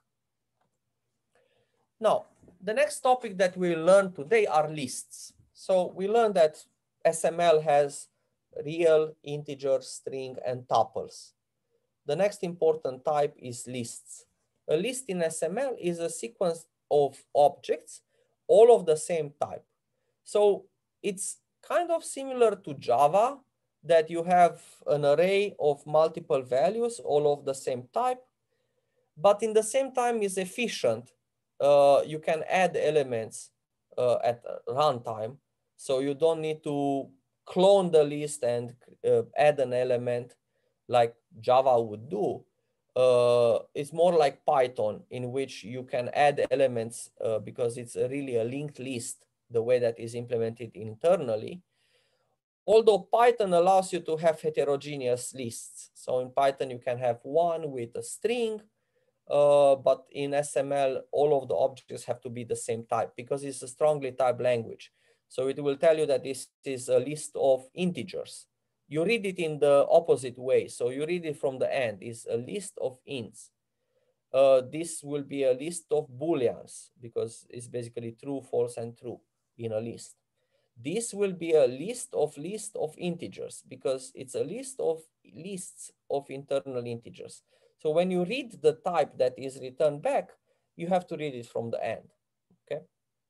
Now, the next topic that we learn today are lists. So we learned that S M L has real, integer, string, and tuples. The next important type is lists. A list in S M L is a sequence of objects, all of the same type. So it's kind of similar to Java, that you have an array of multiple values, all of the same type, but in the same time is efficient. Uh, you can add elements uh, at runtime, so you don't need to clone the list and uh, add an element like Java would do. Uh, it's more like Python, in which you can add elements uh, because it's a really a linked list, the way that is implemented internally. Although Python allows you to have heterogeneous lists. So in Python, you can have one with a string, uh, but in S M L, all of the objects have to be the same type because it's a strongly typed language. So it will tell you that this is a list of integers. You read it in the opposite way. So you read it from the end, it's a list of ints. Uh, this will be a list of booleans because it's basically true, false, and true in a list. This will be a list of list of integers because it's a list of lists of internal integers. So when you read the type that is returned back, you have to read it from the end, okay?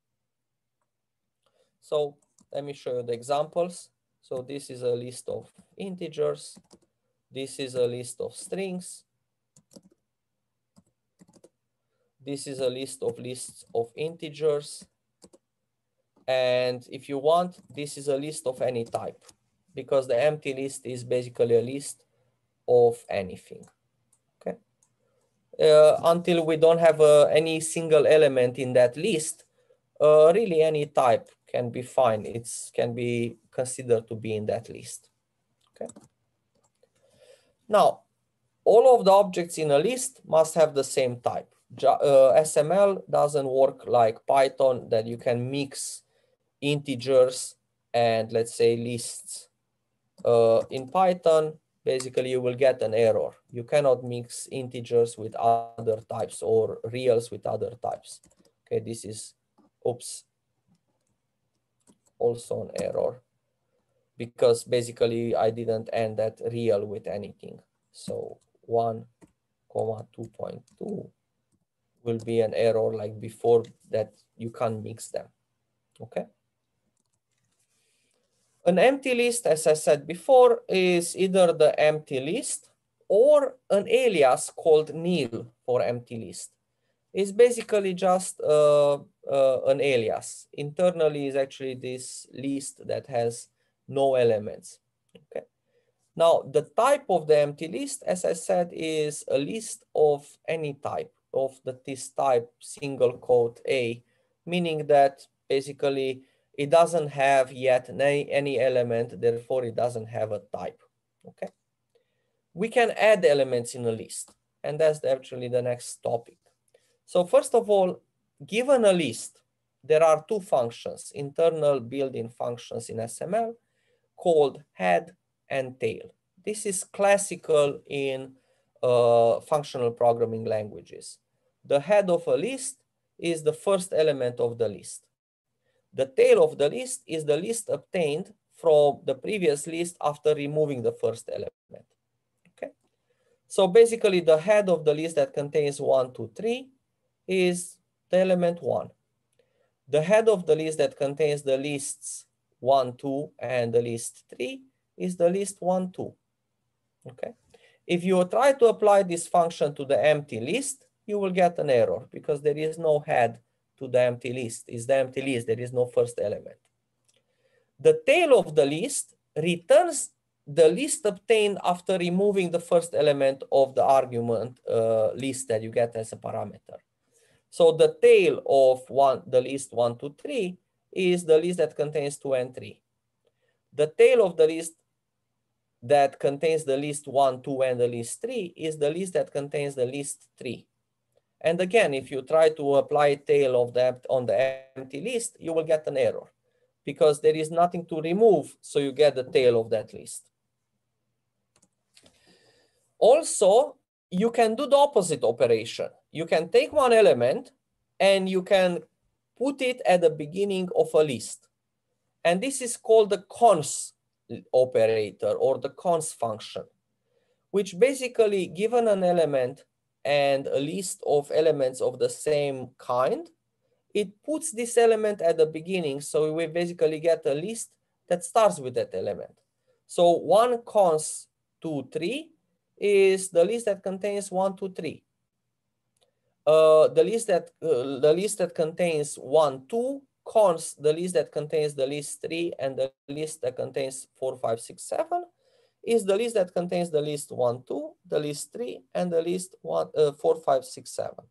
So let me show you the examples. So this is a list of integers. This is a list of strings. This is a list of lists of integers. And if you want, this is a list of any type, because the empty list is basically a list of anything, okay? Uh, until we don't have uh, any single element in that list, uh, really any type can be fine. It can be considered to be in that list, okay? Now, all of the objects in a list must have the same type. Uh, S M L doesn't work like Python, that you can mix integers and, let's say, lists. Uh, in Python, basically you will get an error. You cannot mix integers with other types or reals with other types. Okay, this is, oops, also an error, because basically I didn't end that real with anything. So one comma two point two will be an error like before, that you can't mix them, okay? An empty list, as I said before, is either the empty list or an alias called nil for empty list. It's basically just uh, uh, an alias. Internally is actually this list that has no elements, okay? Now, the type of the empty list, as I said, is a list of any type, of the this type single quote A, meaning that basically it doesn't have yet any, any element, therefore it doesn't have a type, okay? We can add elements in a list, and that's actually the next topic. So first of all, given a list, there are two functions, internal built-in functions in S M L, called head and tail. This is classical in uh, functional programming languages. The head of a list is the first element of the list. The tail of the list is the list obtained from the previous list after removing the first element. Okay. So basically the head of the list that contains one, two, three is the element one. The head of the list that contains the lists one, two, and the list three is the list one, two. Okay. If you try to apply this function to the empty list, you will get an error because there is no head to the empty list. It's the empty list, there is no first element. The tail of the list returns the list obtained after removing the first element of the argument uh, list that you get as a parameter. So the tail of one, the list one, two, three is the list that contains two and three. The tail of the list that contains the list one, two, and the list three is the list that contains the list three. And again, if you try to apply tail of the on the empty list, you will get an error because there is nothing to remove, so you get the tail of that list. Also, you can do the opposite operation. You can take one element and you can put it at the beginning of a list. And this is called the cons operator or the cons function, which basically, given an element and a list of elements of the same kind, it puts this element at the beginning. So we basically get a list that starts with that element. So one cons two, three is the list that contains one, two, three. Uh, the list that uh, the list that contains one, two cons the list that contains the list three, and the list that contains four, five, six, seven is the list that contains the list one, two, the list three, and the list one, uh, four, five, six, seven.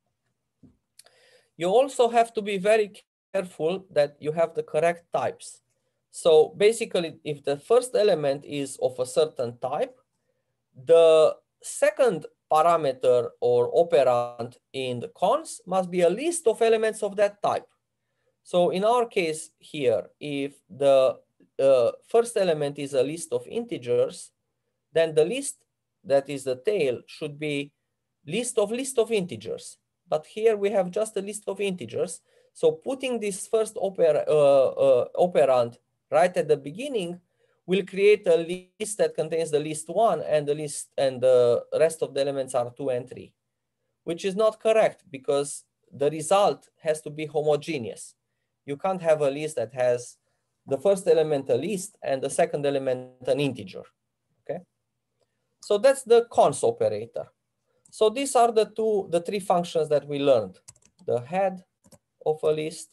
You also have to be very careful that you have the correct types. So basically, if the first element is of a certain type, the second parameter or operand in the cons must be a list of elements of that type. So in our case here, if the uh, first element is a list of integers, then the list that is the tail should be list of list of integers. But here we have just a list of integers. So putting this first oper uh, uh, operand right at the beginning will create a list that contains the list one and the list and the rest of the elements are two and three, which is not correct because the result has to be homogeneous. You can't have a list that has the first element a list and the second element an integer, okay? So that's the cons operator. So these are the two, the three functions that we learned. The head of a list,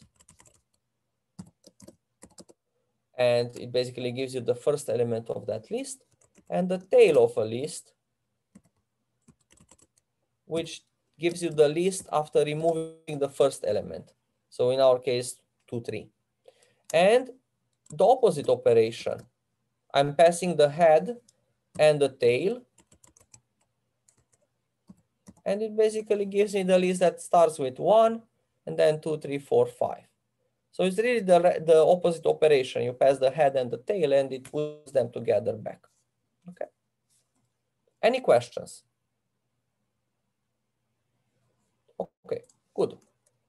and it basically gives you the first element of that list, and the tail of a list, which gives you the list after removing the first element. So in our case, two, three. And the opposite operation. I'm passing the head and the tail, and it basically gives me the list that starts with one, and then two, three, four, five. So it's really the, the opposite operation. You pass the head and the tail, and it puts them together back. Okay. Any questions? Okay, good.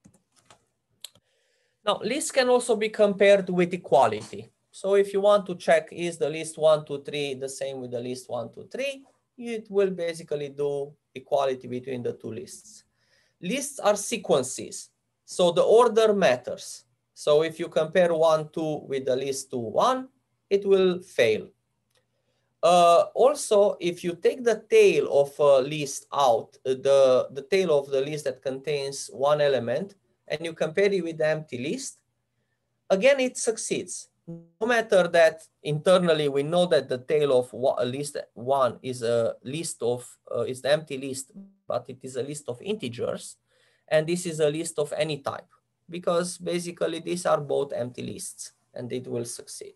Now, lists can also be compared with equality. So if you want to check, is the list one, two, three the same with the list one, two, three, it will basically do equality between the two lists. Lists are sequences, so the order matters. So if you compare one, two with the list two, one, it will fail. Uh, also, if you take the tail of a list out, the, the tail of the list that contains one element, and you compare it with the empty list, again, it succeeds. No matter that internally we know that the tail of a list one is a list of, uh, is the empty list, but it is a list of integers, and this is a list of any type, because basically these are both empty lists, and it will succeed.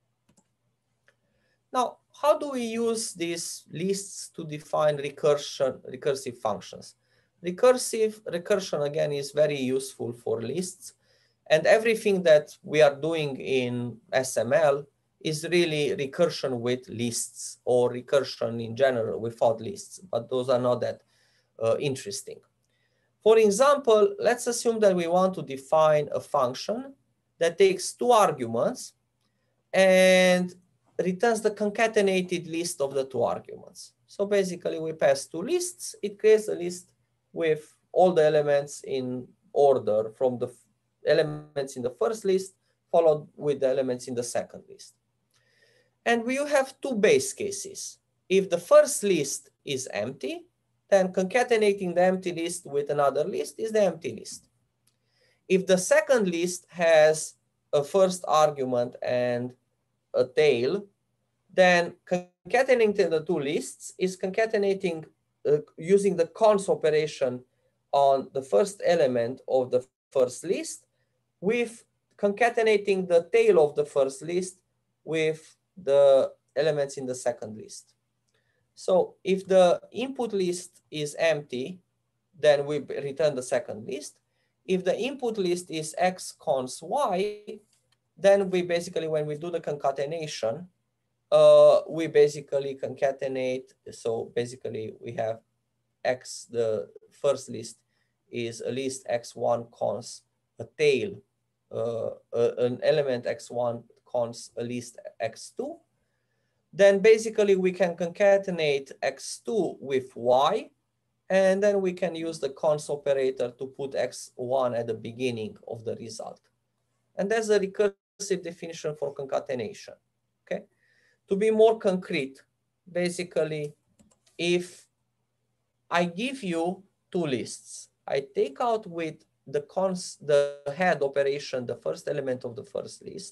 Now, how do we use these lists to define recursion, recursive functions? Recursive recursion, again, is very useful for lists. And everything that we are doing in S M L is really recursion with lists or recursion in general without lists, but those are not that uh, interesting. For example, let's assume that we want to define a function that takes two arguments and returns the concatenated list of the two arguments. So basically we pass two lists, it creates a list with all the elements in order from the elements in the first list followed with the elements in the second list. And we have two base cases. If the first list is empty, then concatenating the empty list with another list is the empty list. If the second list has a first argument and a tail, then concatenating the two lists is concatenating uh, using the cons operation on the first element of the first list with concatenating the tail of the first list with the elements in the second list. So if the input list is empty, then we return the second list. If the input list is x cons y, then we basically, when we do the concatenation, uh, we basically concatenate. So basically we have x, the first list is a list x one cons a tail, uh, uh, an element x one cons a list x two. Then basically we can concatenate x two with y, and then we can use the cons operator to put x one at the beginning of the result. And that's a recursive definition for concatenation, okay? To be more concrete, basically, if I give you two lists, I take out with the cons, the head operation, the first element of the first list,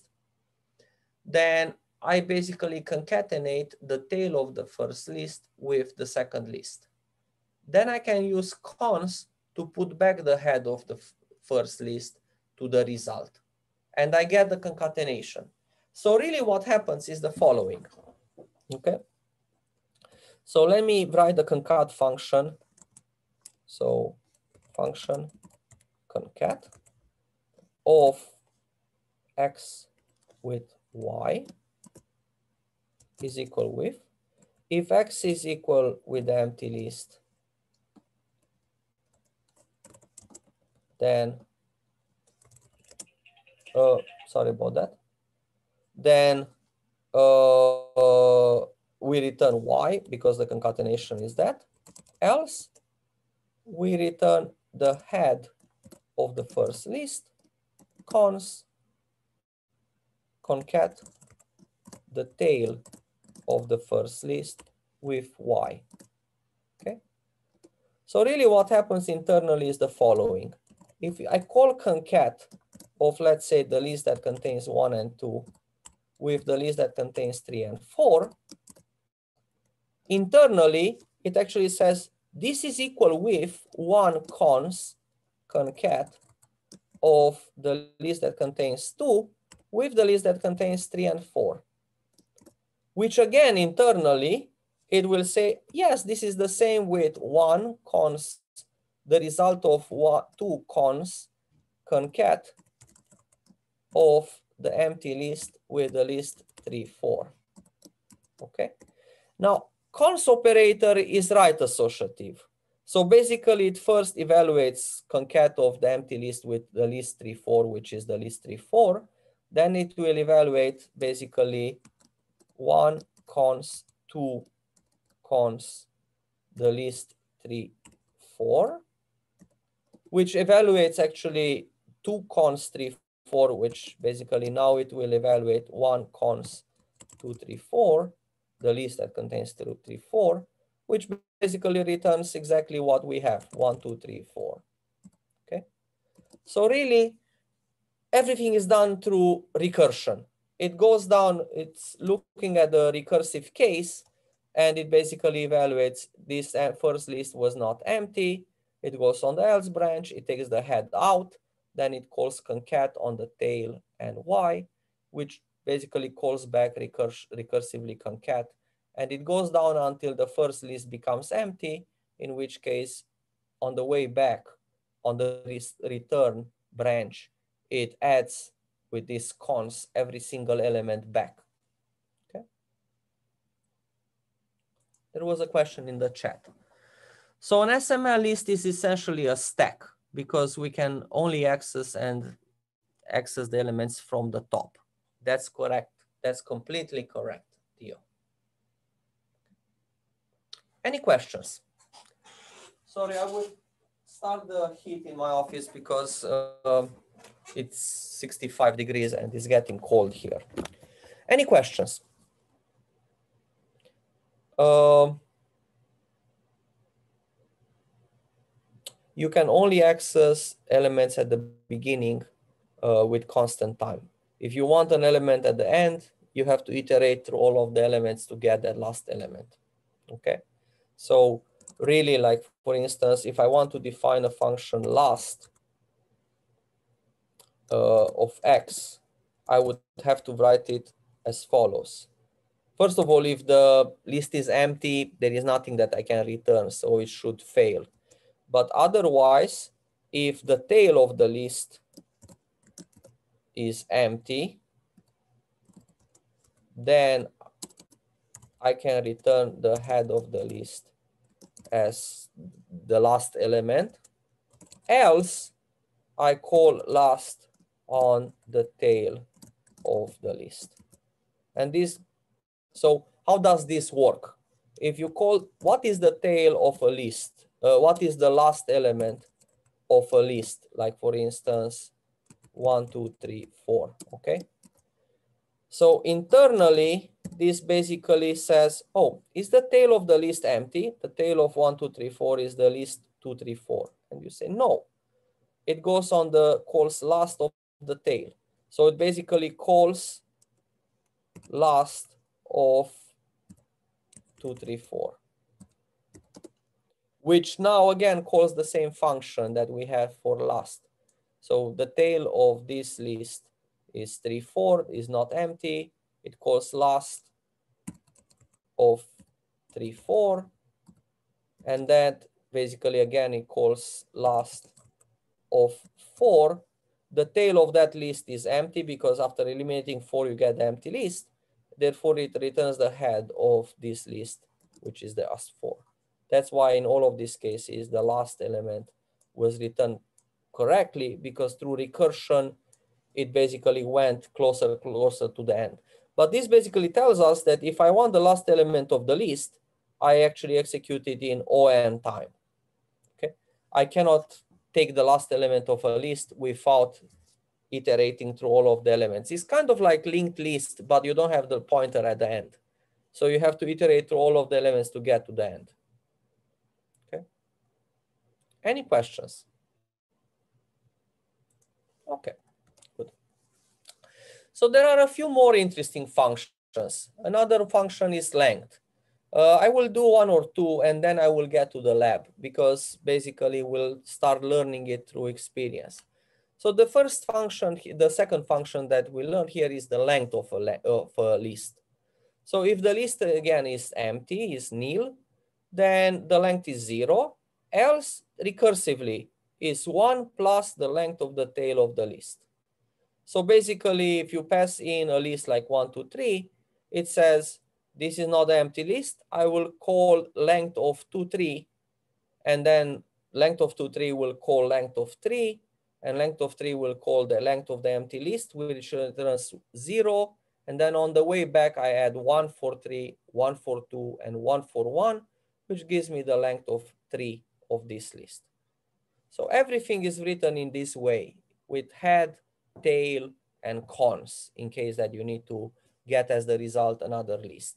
then I basically concatenate the tail of the first list with the second list. Then I can use cons to put back the head of the first list to the result. And I get the concatenation. So really what happens is the following, okay? So let me write the concat function. So function concat of x with y is equal with, if x is equal with the empty list, then, uh, sorry about that, then uh, uh, we return y because the concatenation is that, else we return the head of the first list, cons concat the tail of the first list with y, okay? So really what happens internally is the following. If I call concat of, let's say, the list that contains one and two with the list that contains three and four, internally, it actually says this is equal with one cons concat of the list that contains two with the list that contains three and four, which again, internally, it will say, yes, this is the same with one cons, the result of one, two cons concat of the empty list with the list three, four, okay? Now, cons operator is right associative. So basically it first evaluates concat of the empty list with the list three, four, which is the list three, four. Then it will evaluate basically one cons, two cons, the list three, four, which evaluates actually two cons three, four, which basically now it will evaluate one cons two, three, four, the list that contains two, three, four, which basically returns exactly what we have, one, two, three, four, okay? So really, everything is done through recursion. It goes down, it's looking at the recursive case, and it basically evaluates this first list was not empty. It goes on the else branch, it takes the head out, then it calls concat on the tail and y, which basically calls back recurs recursively concat, and it goes down until the first list becomes empty, in which case on the way back on the return branch, it adds with this cons every single element back There was a question in the chat. So an S M L list is essentially a stack because we can only access and access the elements from the top. That's correct. That's completely correct, Theo. Any questions? Sorry, I will start the heat in my office because uh, it's sixty-five degrees and it's getting cold here. Any questions? Uh, you can only access elements at the beginning uh, with constant time. If you want an element at the end, you have to iterate through all of the elements to get that last element. Okay, so really, like for instance, if I want to define a function last uh, of x, I would have to write it as follows. First of all, if the list is empty, there is nothing that I can return, so it should fail. But otherwise, if the tail of the list is empty, then I can return the head of the list as the last element. Else, I call last on the tail of the list. And this, so how does this work? If you call, what is the tail of a list? Uh, what is the last element of a list? Like for instance, one, two, three, four, okay? So internally, this basically says, oh, is the tail of the list empty? The tail of one, two, three, four is the list two, three, four. And you say, no, it goes on the calls last of the tail. So it basically calls last of two, three, four, which now again calls the same function that we have for last. So the tail of this list is three, four, is not empty. It calls last of three, four. And that basically again, it calls last of four. The tail of that list is empty because after eliminating four, you get the empty list. Therefore, it returns the head of this list, which is the last four. That's why in all of these cases, the last element was returned correctly because through recursion, it basically went closer, closer to the end. But this basically tells us that if I want the last element of the list, I actually execute it in O N time. Okay, I cannot take the last element of a list without iterating through all of the elements. It's kind of like linked list, but you don't have the pointer at the end. So you have to iterate through all of the elements to get to the end. Okay. Any questions? Okay, good. So there are a few more interesting functions. Another function is length. Uh, I will do one or two and then I will get to the lab because basically we'll start learning it through experience. So the first function, the second function that we learn here is the length of a, of a list. So if the list again is empty, is nil, then the length is zero, else recursively is one plus the length of the tail of the list. So basically, if you pass in a list like one, two, three, it says, this is not an empty list. I will call length of two, three, and then length of two, three will call length of three, and length of three will call the length of the empty list, which returns zero. And then on the way back, I add one for three, one for two, and one for one, which gives me the length of three of this list. So everything is written in this way with head, tail, and cons in case that you need to get as the result another list.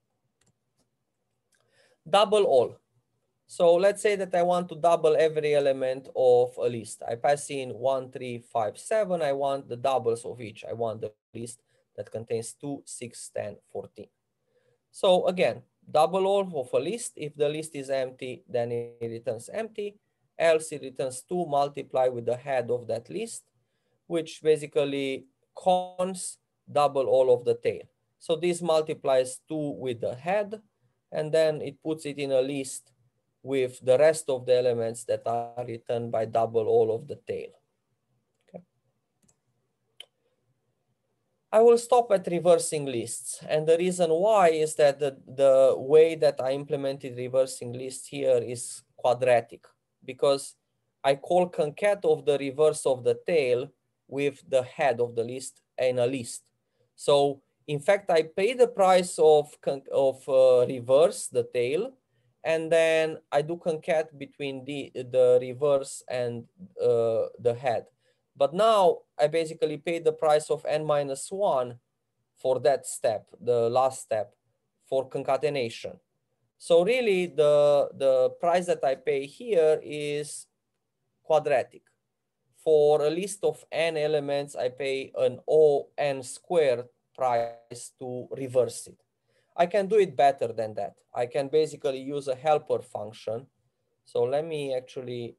Double all. So let's say that I want to double every element of a list. I pass in one, three, five, seven. I want the doubles of each. I want the list that contains two, six, ten, fourteen. So again, double all of a list. If the list is empty, then it returns empty. Else it returns two multiplied with the head of that list, which basically cons double all of the tail. So this multiplies two with the head, and then it puts it in a list with the rest of the elements that are returned by double all of the tail. Okay. I will stop at reversing lists. And the reason why is that the, the way that I implemented reversing lists here is quadratic, because I call concat of the reverse of the tail with the head of the list in a list. So in fact, I pay the price of, of uh, reverse, the tail, and then I do concat between the, the reverse and uh, the head. But now I basically pay the price of n minus one for that step, the last step, for concatenation. So really the, the price that I pay here is quadratic. For a list of n elements, I pay an O n squared price to reverse it. I can do it better than that. I can basically use a helper function. So let me actually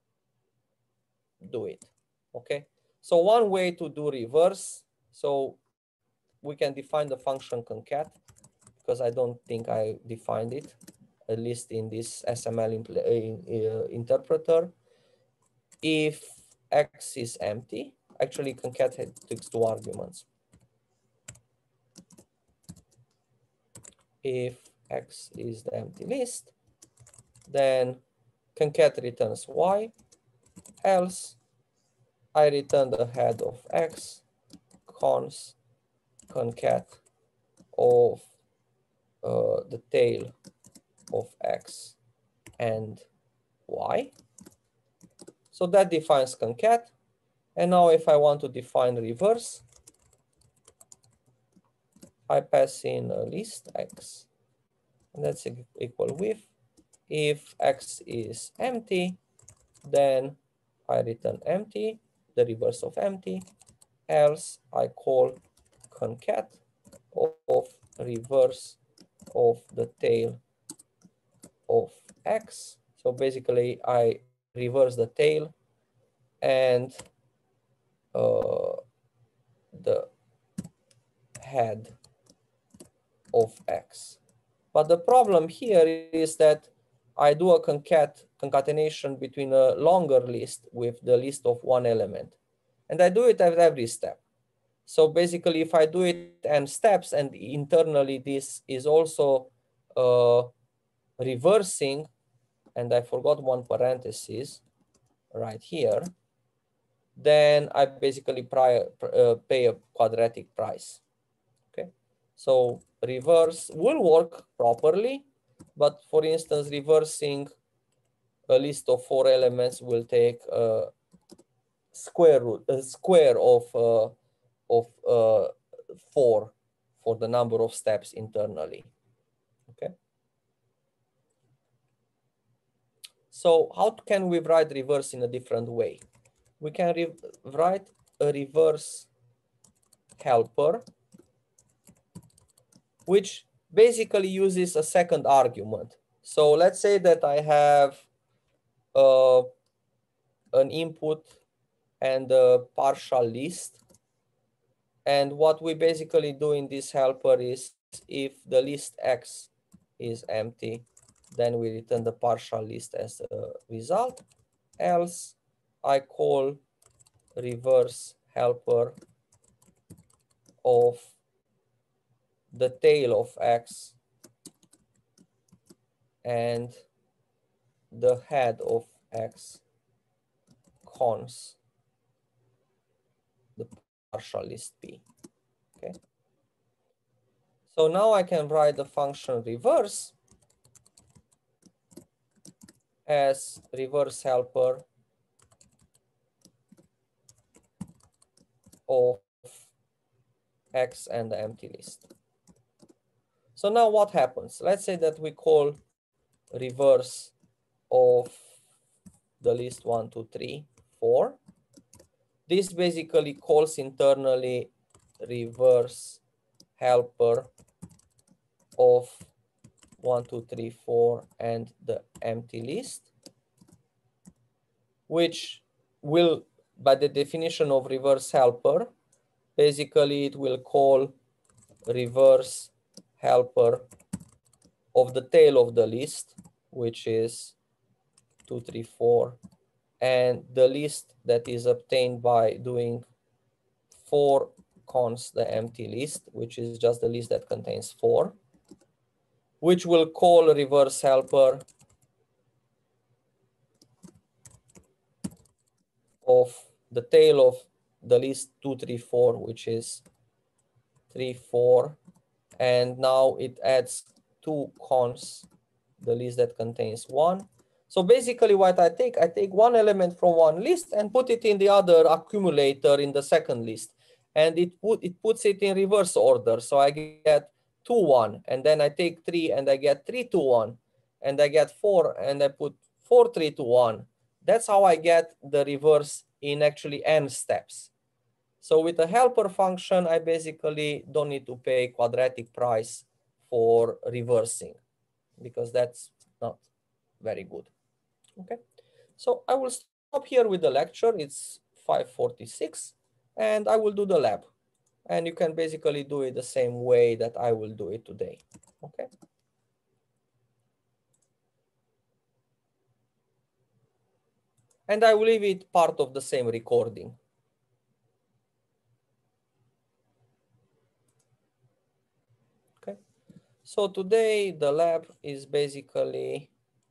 do it, okay? So one way to do reverse, so we can define the function concat, because I don't think I defined it, at least in this S M L uh, interpreter. If x is empty, actually concat takes two arguments. If x is the empty list, then concat returns y, else I return the head of x, cons concat of uh, the tail of x and y. So that defines concat. And now if I want to define reverse, I pass in a list x, and that's equal with. If x is empty, then I return empty, the reverse of empty, else I call concat of reverse of the tail of x. So basically I reverse the tail and uh, the head of x. But the problem here is that I do a concat concatenation between a longer list with the list of one element. And I do it at every step. So basically, if I do it n steps and internally this is also uh, reversing, and I forgot one parenthesis right here, then I basically prior, uh, pay a quadratic price. Okay, so reverse will work properly, but for instance, reversing a list of four elements will take a square root, a square of uh, of uh, four for the number of steps internally. Okay. So how can we write reverse in a different way? We can write a reverse helper, which basically uses a second argument. So let's say that I have uh, an input and a partial list. And what we basically do in this helper is if the list X is empty, then we return the partial list as a result. Else I call reverse helper of the tail of X and the head of X cons the partial list P. Okay. So now I can write the function reverse as reverse helper of X and the empty list. So now what happens? Let's say that we call reverse of the list one, two, three, four. This basically calls internally reverse helper of one, two, three, four, and the empty list, which will, by the definition of reverse helper, basically it will call reverse helper of the tail of the list, which is two, three, four, and the list that is obtained by doing four const the empty list, which is just the list that contains four, which will call reverse helper of the tail of the list two, three, four, which is three, four. And now it adds two const the list that contains one. So basically what I take, I take one element from one list and put it in the other accumulator in the second list. And it, put, it puts it in reverse order. So I get two, one, and then I take three and I get three, two, one, and I get four and I put four, three, two, one. That's how I get the reverse in actually n steps. So with a helper function, I basically don't need to pay quadratic price for reversing, because that's not very good. Okay, so I will stop here with the lecture. It's five forty-six, and I will do the lab. And you can basically do it the same way that I will do it today. Okay. And I will leave it part of the same recording. Okay. So today the lab is basically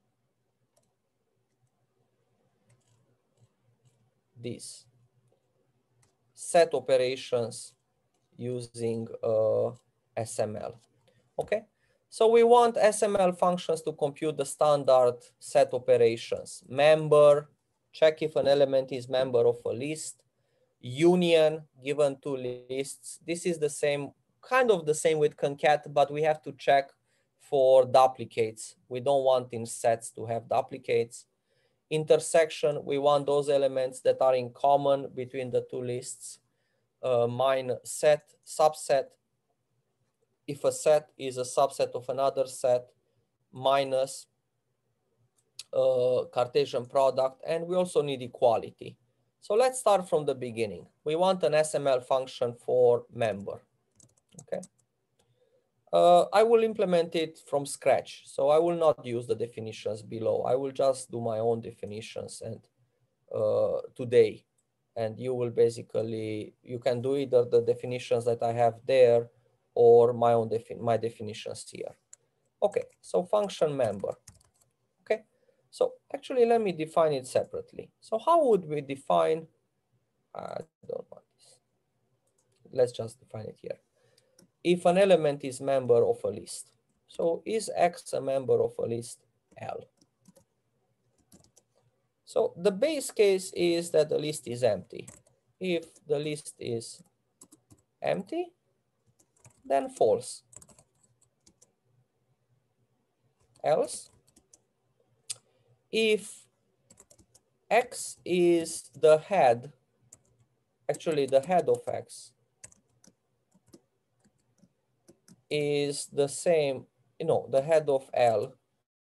this: set operations using uh, S M L. Okay, so we want S M L functions to compute the standard set operations: member, check if an element is member of a list; union, given two lists. This is the same, kind of the same with concat, but we have to check for duplicates. We don't want in sets to have duplicates. Intersection, we want those elements that are in common between the two lists. Uh, mine set, subset, if a set is a subset of another set, minus uh, Cartesian product, and we also need equality. So let's start from the beginning. We want an S M L function for member. Okay. Uh, I will implement it from scratch. So I will not use the definitions below. I will just do my own definitions and uh, today. And you will basically, you can do either the definitions that I have there or my own defi my definitions here. Okay, so function member. Okay, so actually let me define it separately. So how would we define, I don't want this. Let's just define it here. If an element is member of a list. So is X a member of a list L? So the base case is that the list is empty. If the list is empty, then false. Else, if X is the head, actually the head of X is the same, you know, the head of L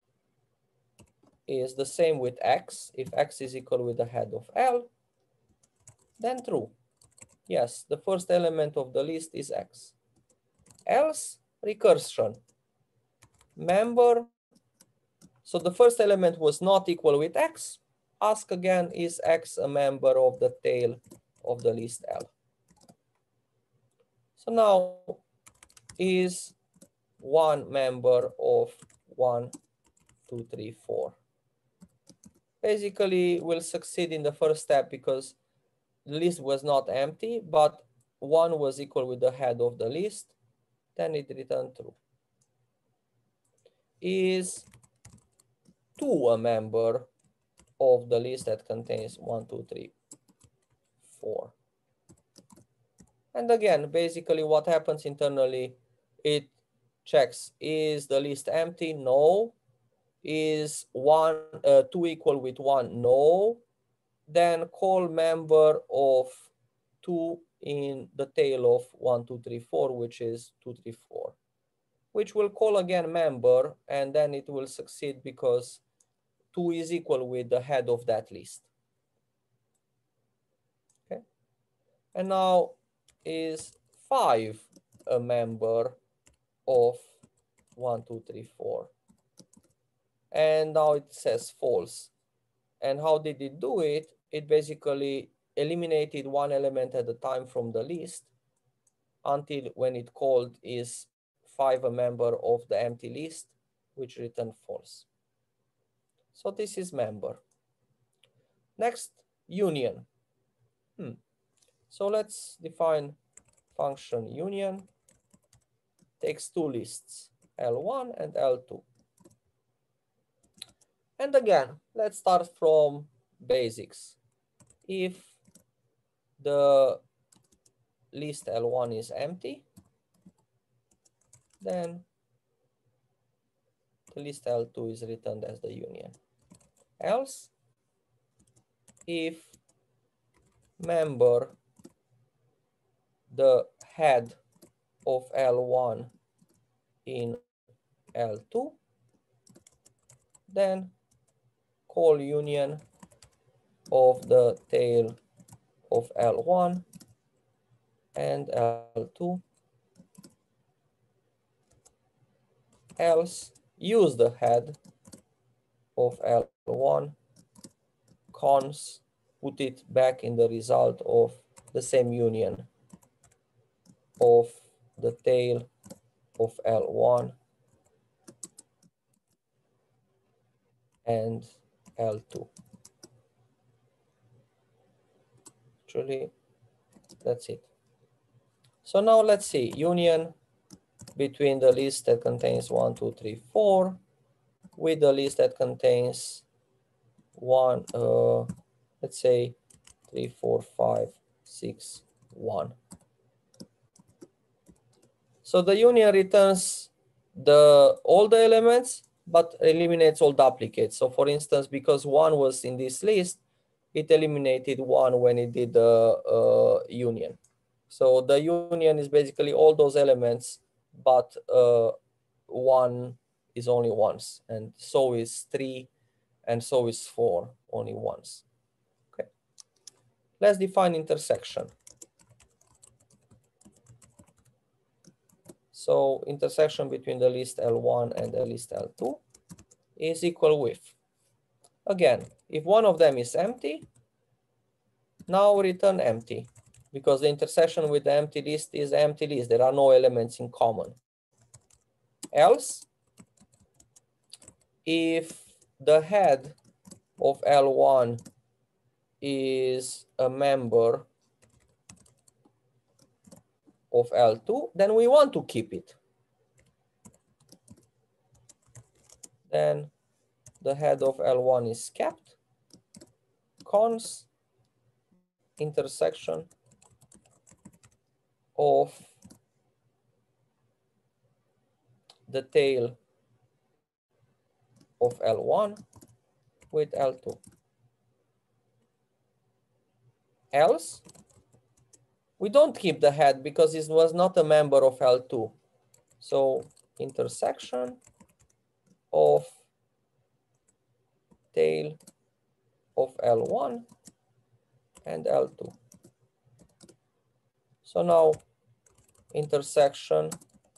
is the same with X. If X is equal with the head of L, then true. Yes, the first element of the list is X. Else, recursion. Member, so the first element was not equal with X. Ask again, is X a member of the tail of the list L? So now, is one member of one, two, three, four? Basically, we'll succeed in the first step because the list was not empty, but one was equal with the head of the list, then it returned true. Is two a member of the list that contains one, two, three, four? And again, basically what happens internally, it checks, is the list empty? No. Is one, uh, two equal with one? No. Then call member of two in the tail of one, two, three, four, which is two, three, four, which will call again member, and then it will succeed because two is equal with the head of that list. Okay. And now is five a member of one, two, three, four? And now it says false. And how did it do it? It basically eliminated one element at a time from the list until when it called is five a member of the empty list, which return false. So this is member. Next, union. Hmm. So let's define function union. Takes two lists, L one and L two. And again, let's start from basics. If the list L one is empty, then the list L two is returned as the union. Else, if member the head of L one in L two, then call union of the tail of L one and L two. Else, use the head of L one, cons, put it back in the result of the same union of the tail of L one and L two. Actually, that's it. So now let's see, union between the list that contains one, two, three, four with the list that contains one, uh, let's say three, four, five, six, one. So the union returns the all the elements, but eliminates all duplicates. So for instance, because one was in this list, it eliminated one when it did the uh, union. So the union is basically all those elements, but uh, one is only once, and so is three, and so is four only once. Okay. Let's define intersection. So intersection between the list L one and the list L two is equal with, again, if one of them is empty, now return empty, because the intersection with the empty list is empty list. There are no elements in common. Else, if the head of L one is a member of L two, then we want to keep it. Then the head of L one is kept, cons intersection of the tail of L one with L two. Else, we don't keep the head because it was not a member of L two. So intersection of tail of L one and L two. So now intersection,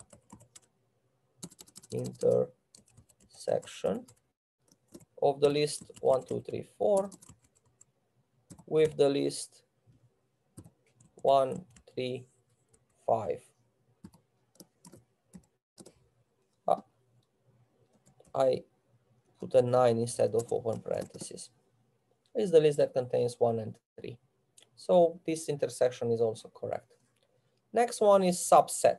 intersection of the list one, two, three, four with the list one, three, five. Ah, I put a nine instead of open parentheses. Is the list that contains one and three. So this intersection is also correct. Next one is subset.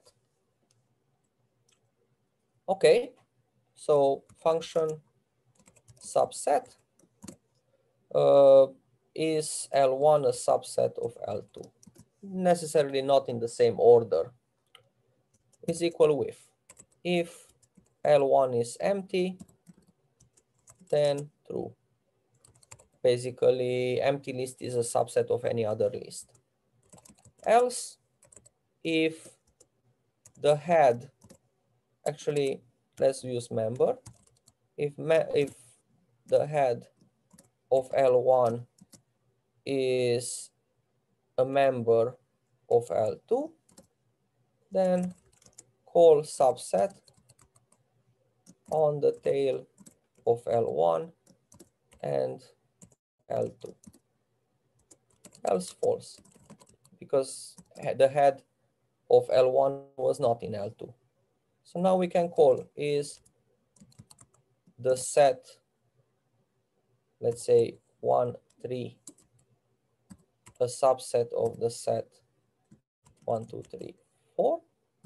Okay, so function subset uh, is L one a subset of L two? Necessarily not in the same order. Is equal with, if L one is empty, then true. Basically, empty list is a subset of any other list. Else, if the head, actually, let's use member. If, me, if the head of L one is a member of L two, then call subset on the tail of L one and L two. Else false, because the head of L one was not in L two. So now we can call is the set, let's say one, three, a subset of the set one, two, three, four.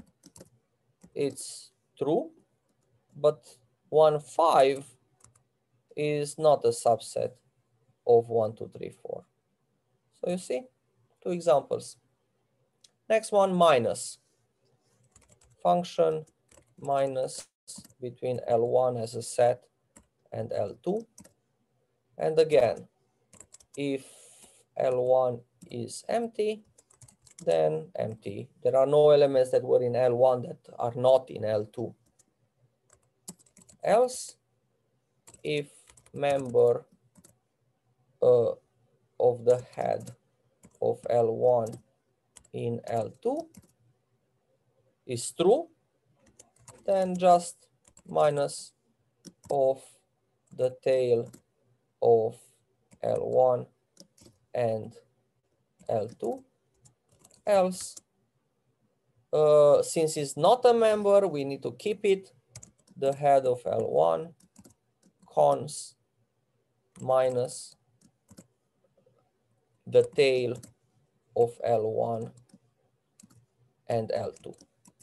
It's true, but one, five is not a subset of one, two, three, four. So you see, two examples. Next one, minus. Function minus between L one as a set and L two. And again, if L one is empty, then empty. There are no elements that were in L one that are not in L two. Else, if member uh, of the head of L one in L two is true, then just minus of the tail of L one and L two. Else, uh, since it's not a member, we need to keep it. The head of L one cons minus the tail of L one and L two.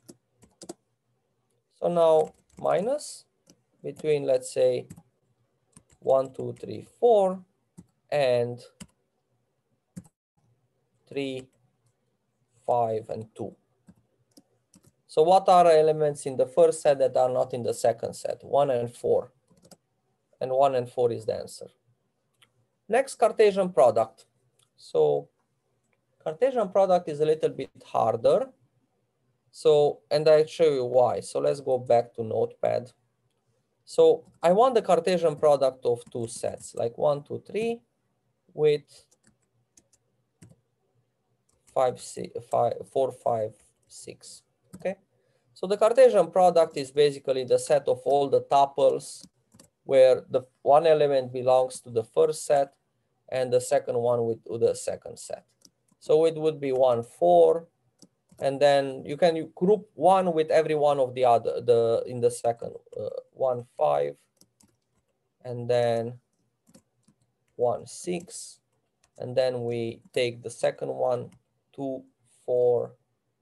So now minus between, let's say, one, two, three, four and three, five, and two. So what are elements in the first set that are not in the second set? one and four. And one and four is the answer. Next, Cartesian product. So Cartesian product is a little bit harder. So, and I'll show you why. So let's go back to Notepad. So I want the Cartesian product of two sets, like one, two, three, with five, six, five, four, five, six. Okay. So the Cartesian product is basically the set of all the tuples where the one element belongs to the first set and the second one with to the second set. So it would be one, four, and then you can group one with every one of the other, the in the second, uh, one, five, and then one, six, and then we take the second one, two, four,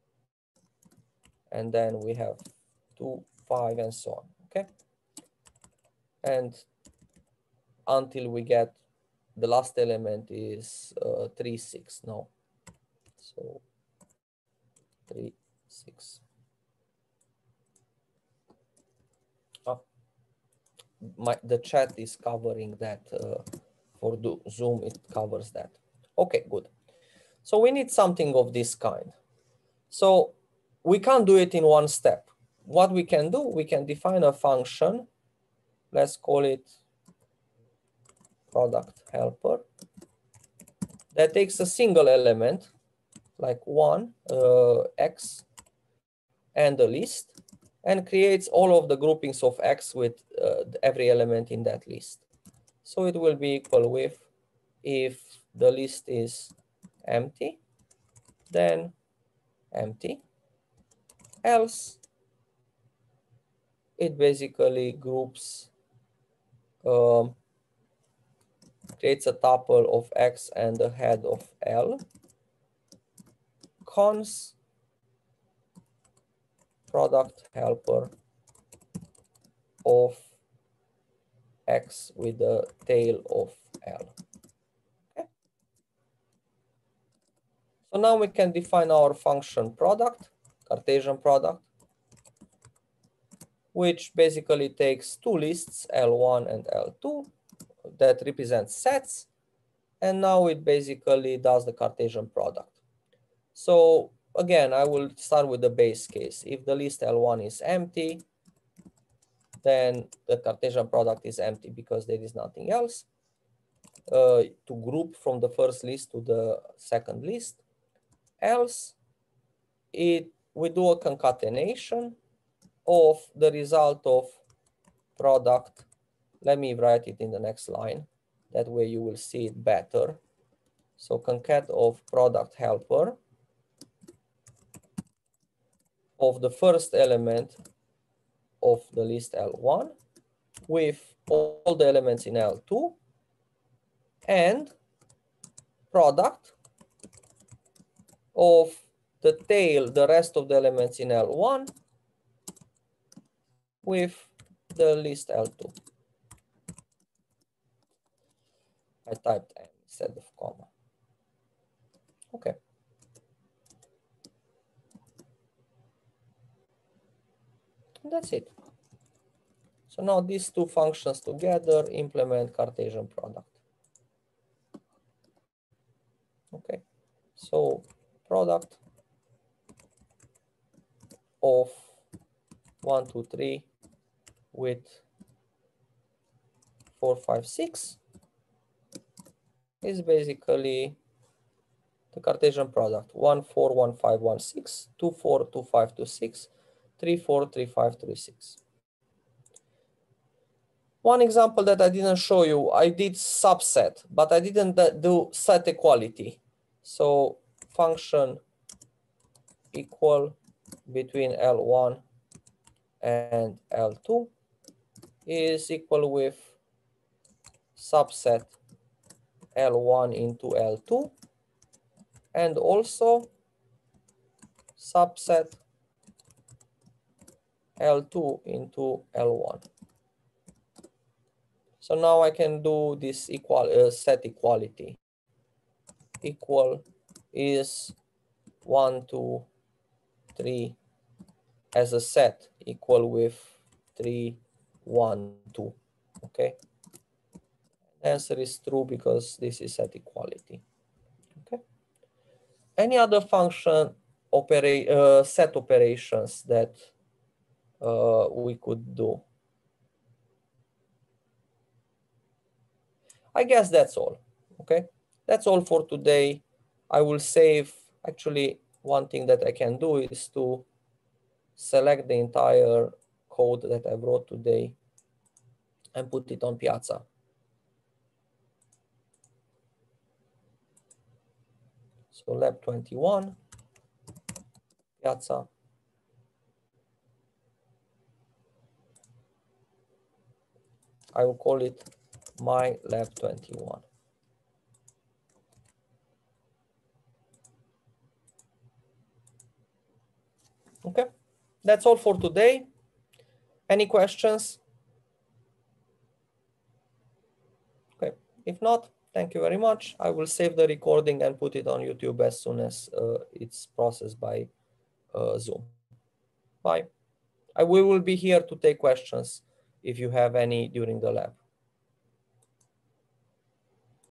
and then we have two, five, and so on, okay? And until we get the last element is uh, three, six, no. So three, six. Oh, my, the chat is covering that uh, for do, Zoom, it covers that. Okay, good. So we need something of this kind. So we can't do it in one step. What we can do, we can define a function. Let's call it product helper that takes a single element like one, uh, X, and a list, and creates all of the groupings of X with uh, every element in that list. So it will be equal with, if the list is empty, then empty, else it basically groups, um, creates a tuple of X and the head of L, cons product helper of X with the tail of L. Okay. So now we can define our function product, Cartesian product, which basically takes two lists, L one and L two, that represent sets. And now it basically does the Cartesian product. So again, I will start with the base case. If the list L one is empty, then the Cartesian product is empty because there is nothing else uh, to group from the first list to the second list. Else, it we do a concatenation of the result of product. Let me write it in the next line. That way you will see it better. So concat of product helper of the first element of the list L one with all the elements in L two and product of the tail, the rest of the elements in L one with the list L two. I typed M instead of comma. Okay. And that's it. So now these two functions together implement Cartesian product. Okay. So product of one, two, three with four, five, six is basically the Cartesian product one, four, one, five, one, six, two, four, two, five, two, six, three, four, three, five, three, six. One example that I didn't show you, I did subset, but I didn't do set equality. So function equal between L one and L two is equal with subset L one into L two and also subset L two into L one. So now I can do this equal uh, set equality. Equal is one, two, three as a set equal with three, one, two. Okay. Answer is true because this is set equality. Okay. Any other function operate uh, set operations that uh, we could do? I guess that's all. Okay. That's all for today. I will save, actually, one thing that I can do is to select the entire code that I wrote today and put it on Piazza. So lab twenty-one, Piazza. I will call it my lab twenty-one. Okay, that's all for today. Any questions? Okay, if not, thank you very much. I will save the recording and put it on YouTube as soon as uh, it's processed by uh, Zoom. Bye. I we will be here to take questions if you have any during the lab.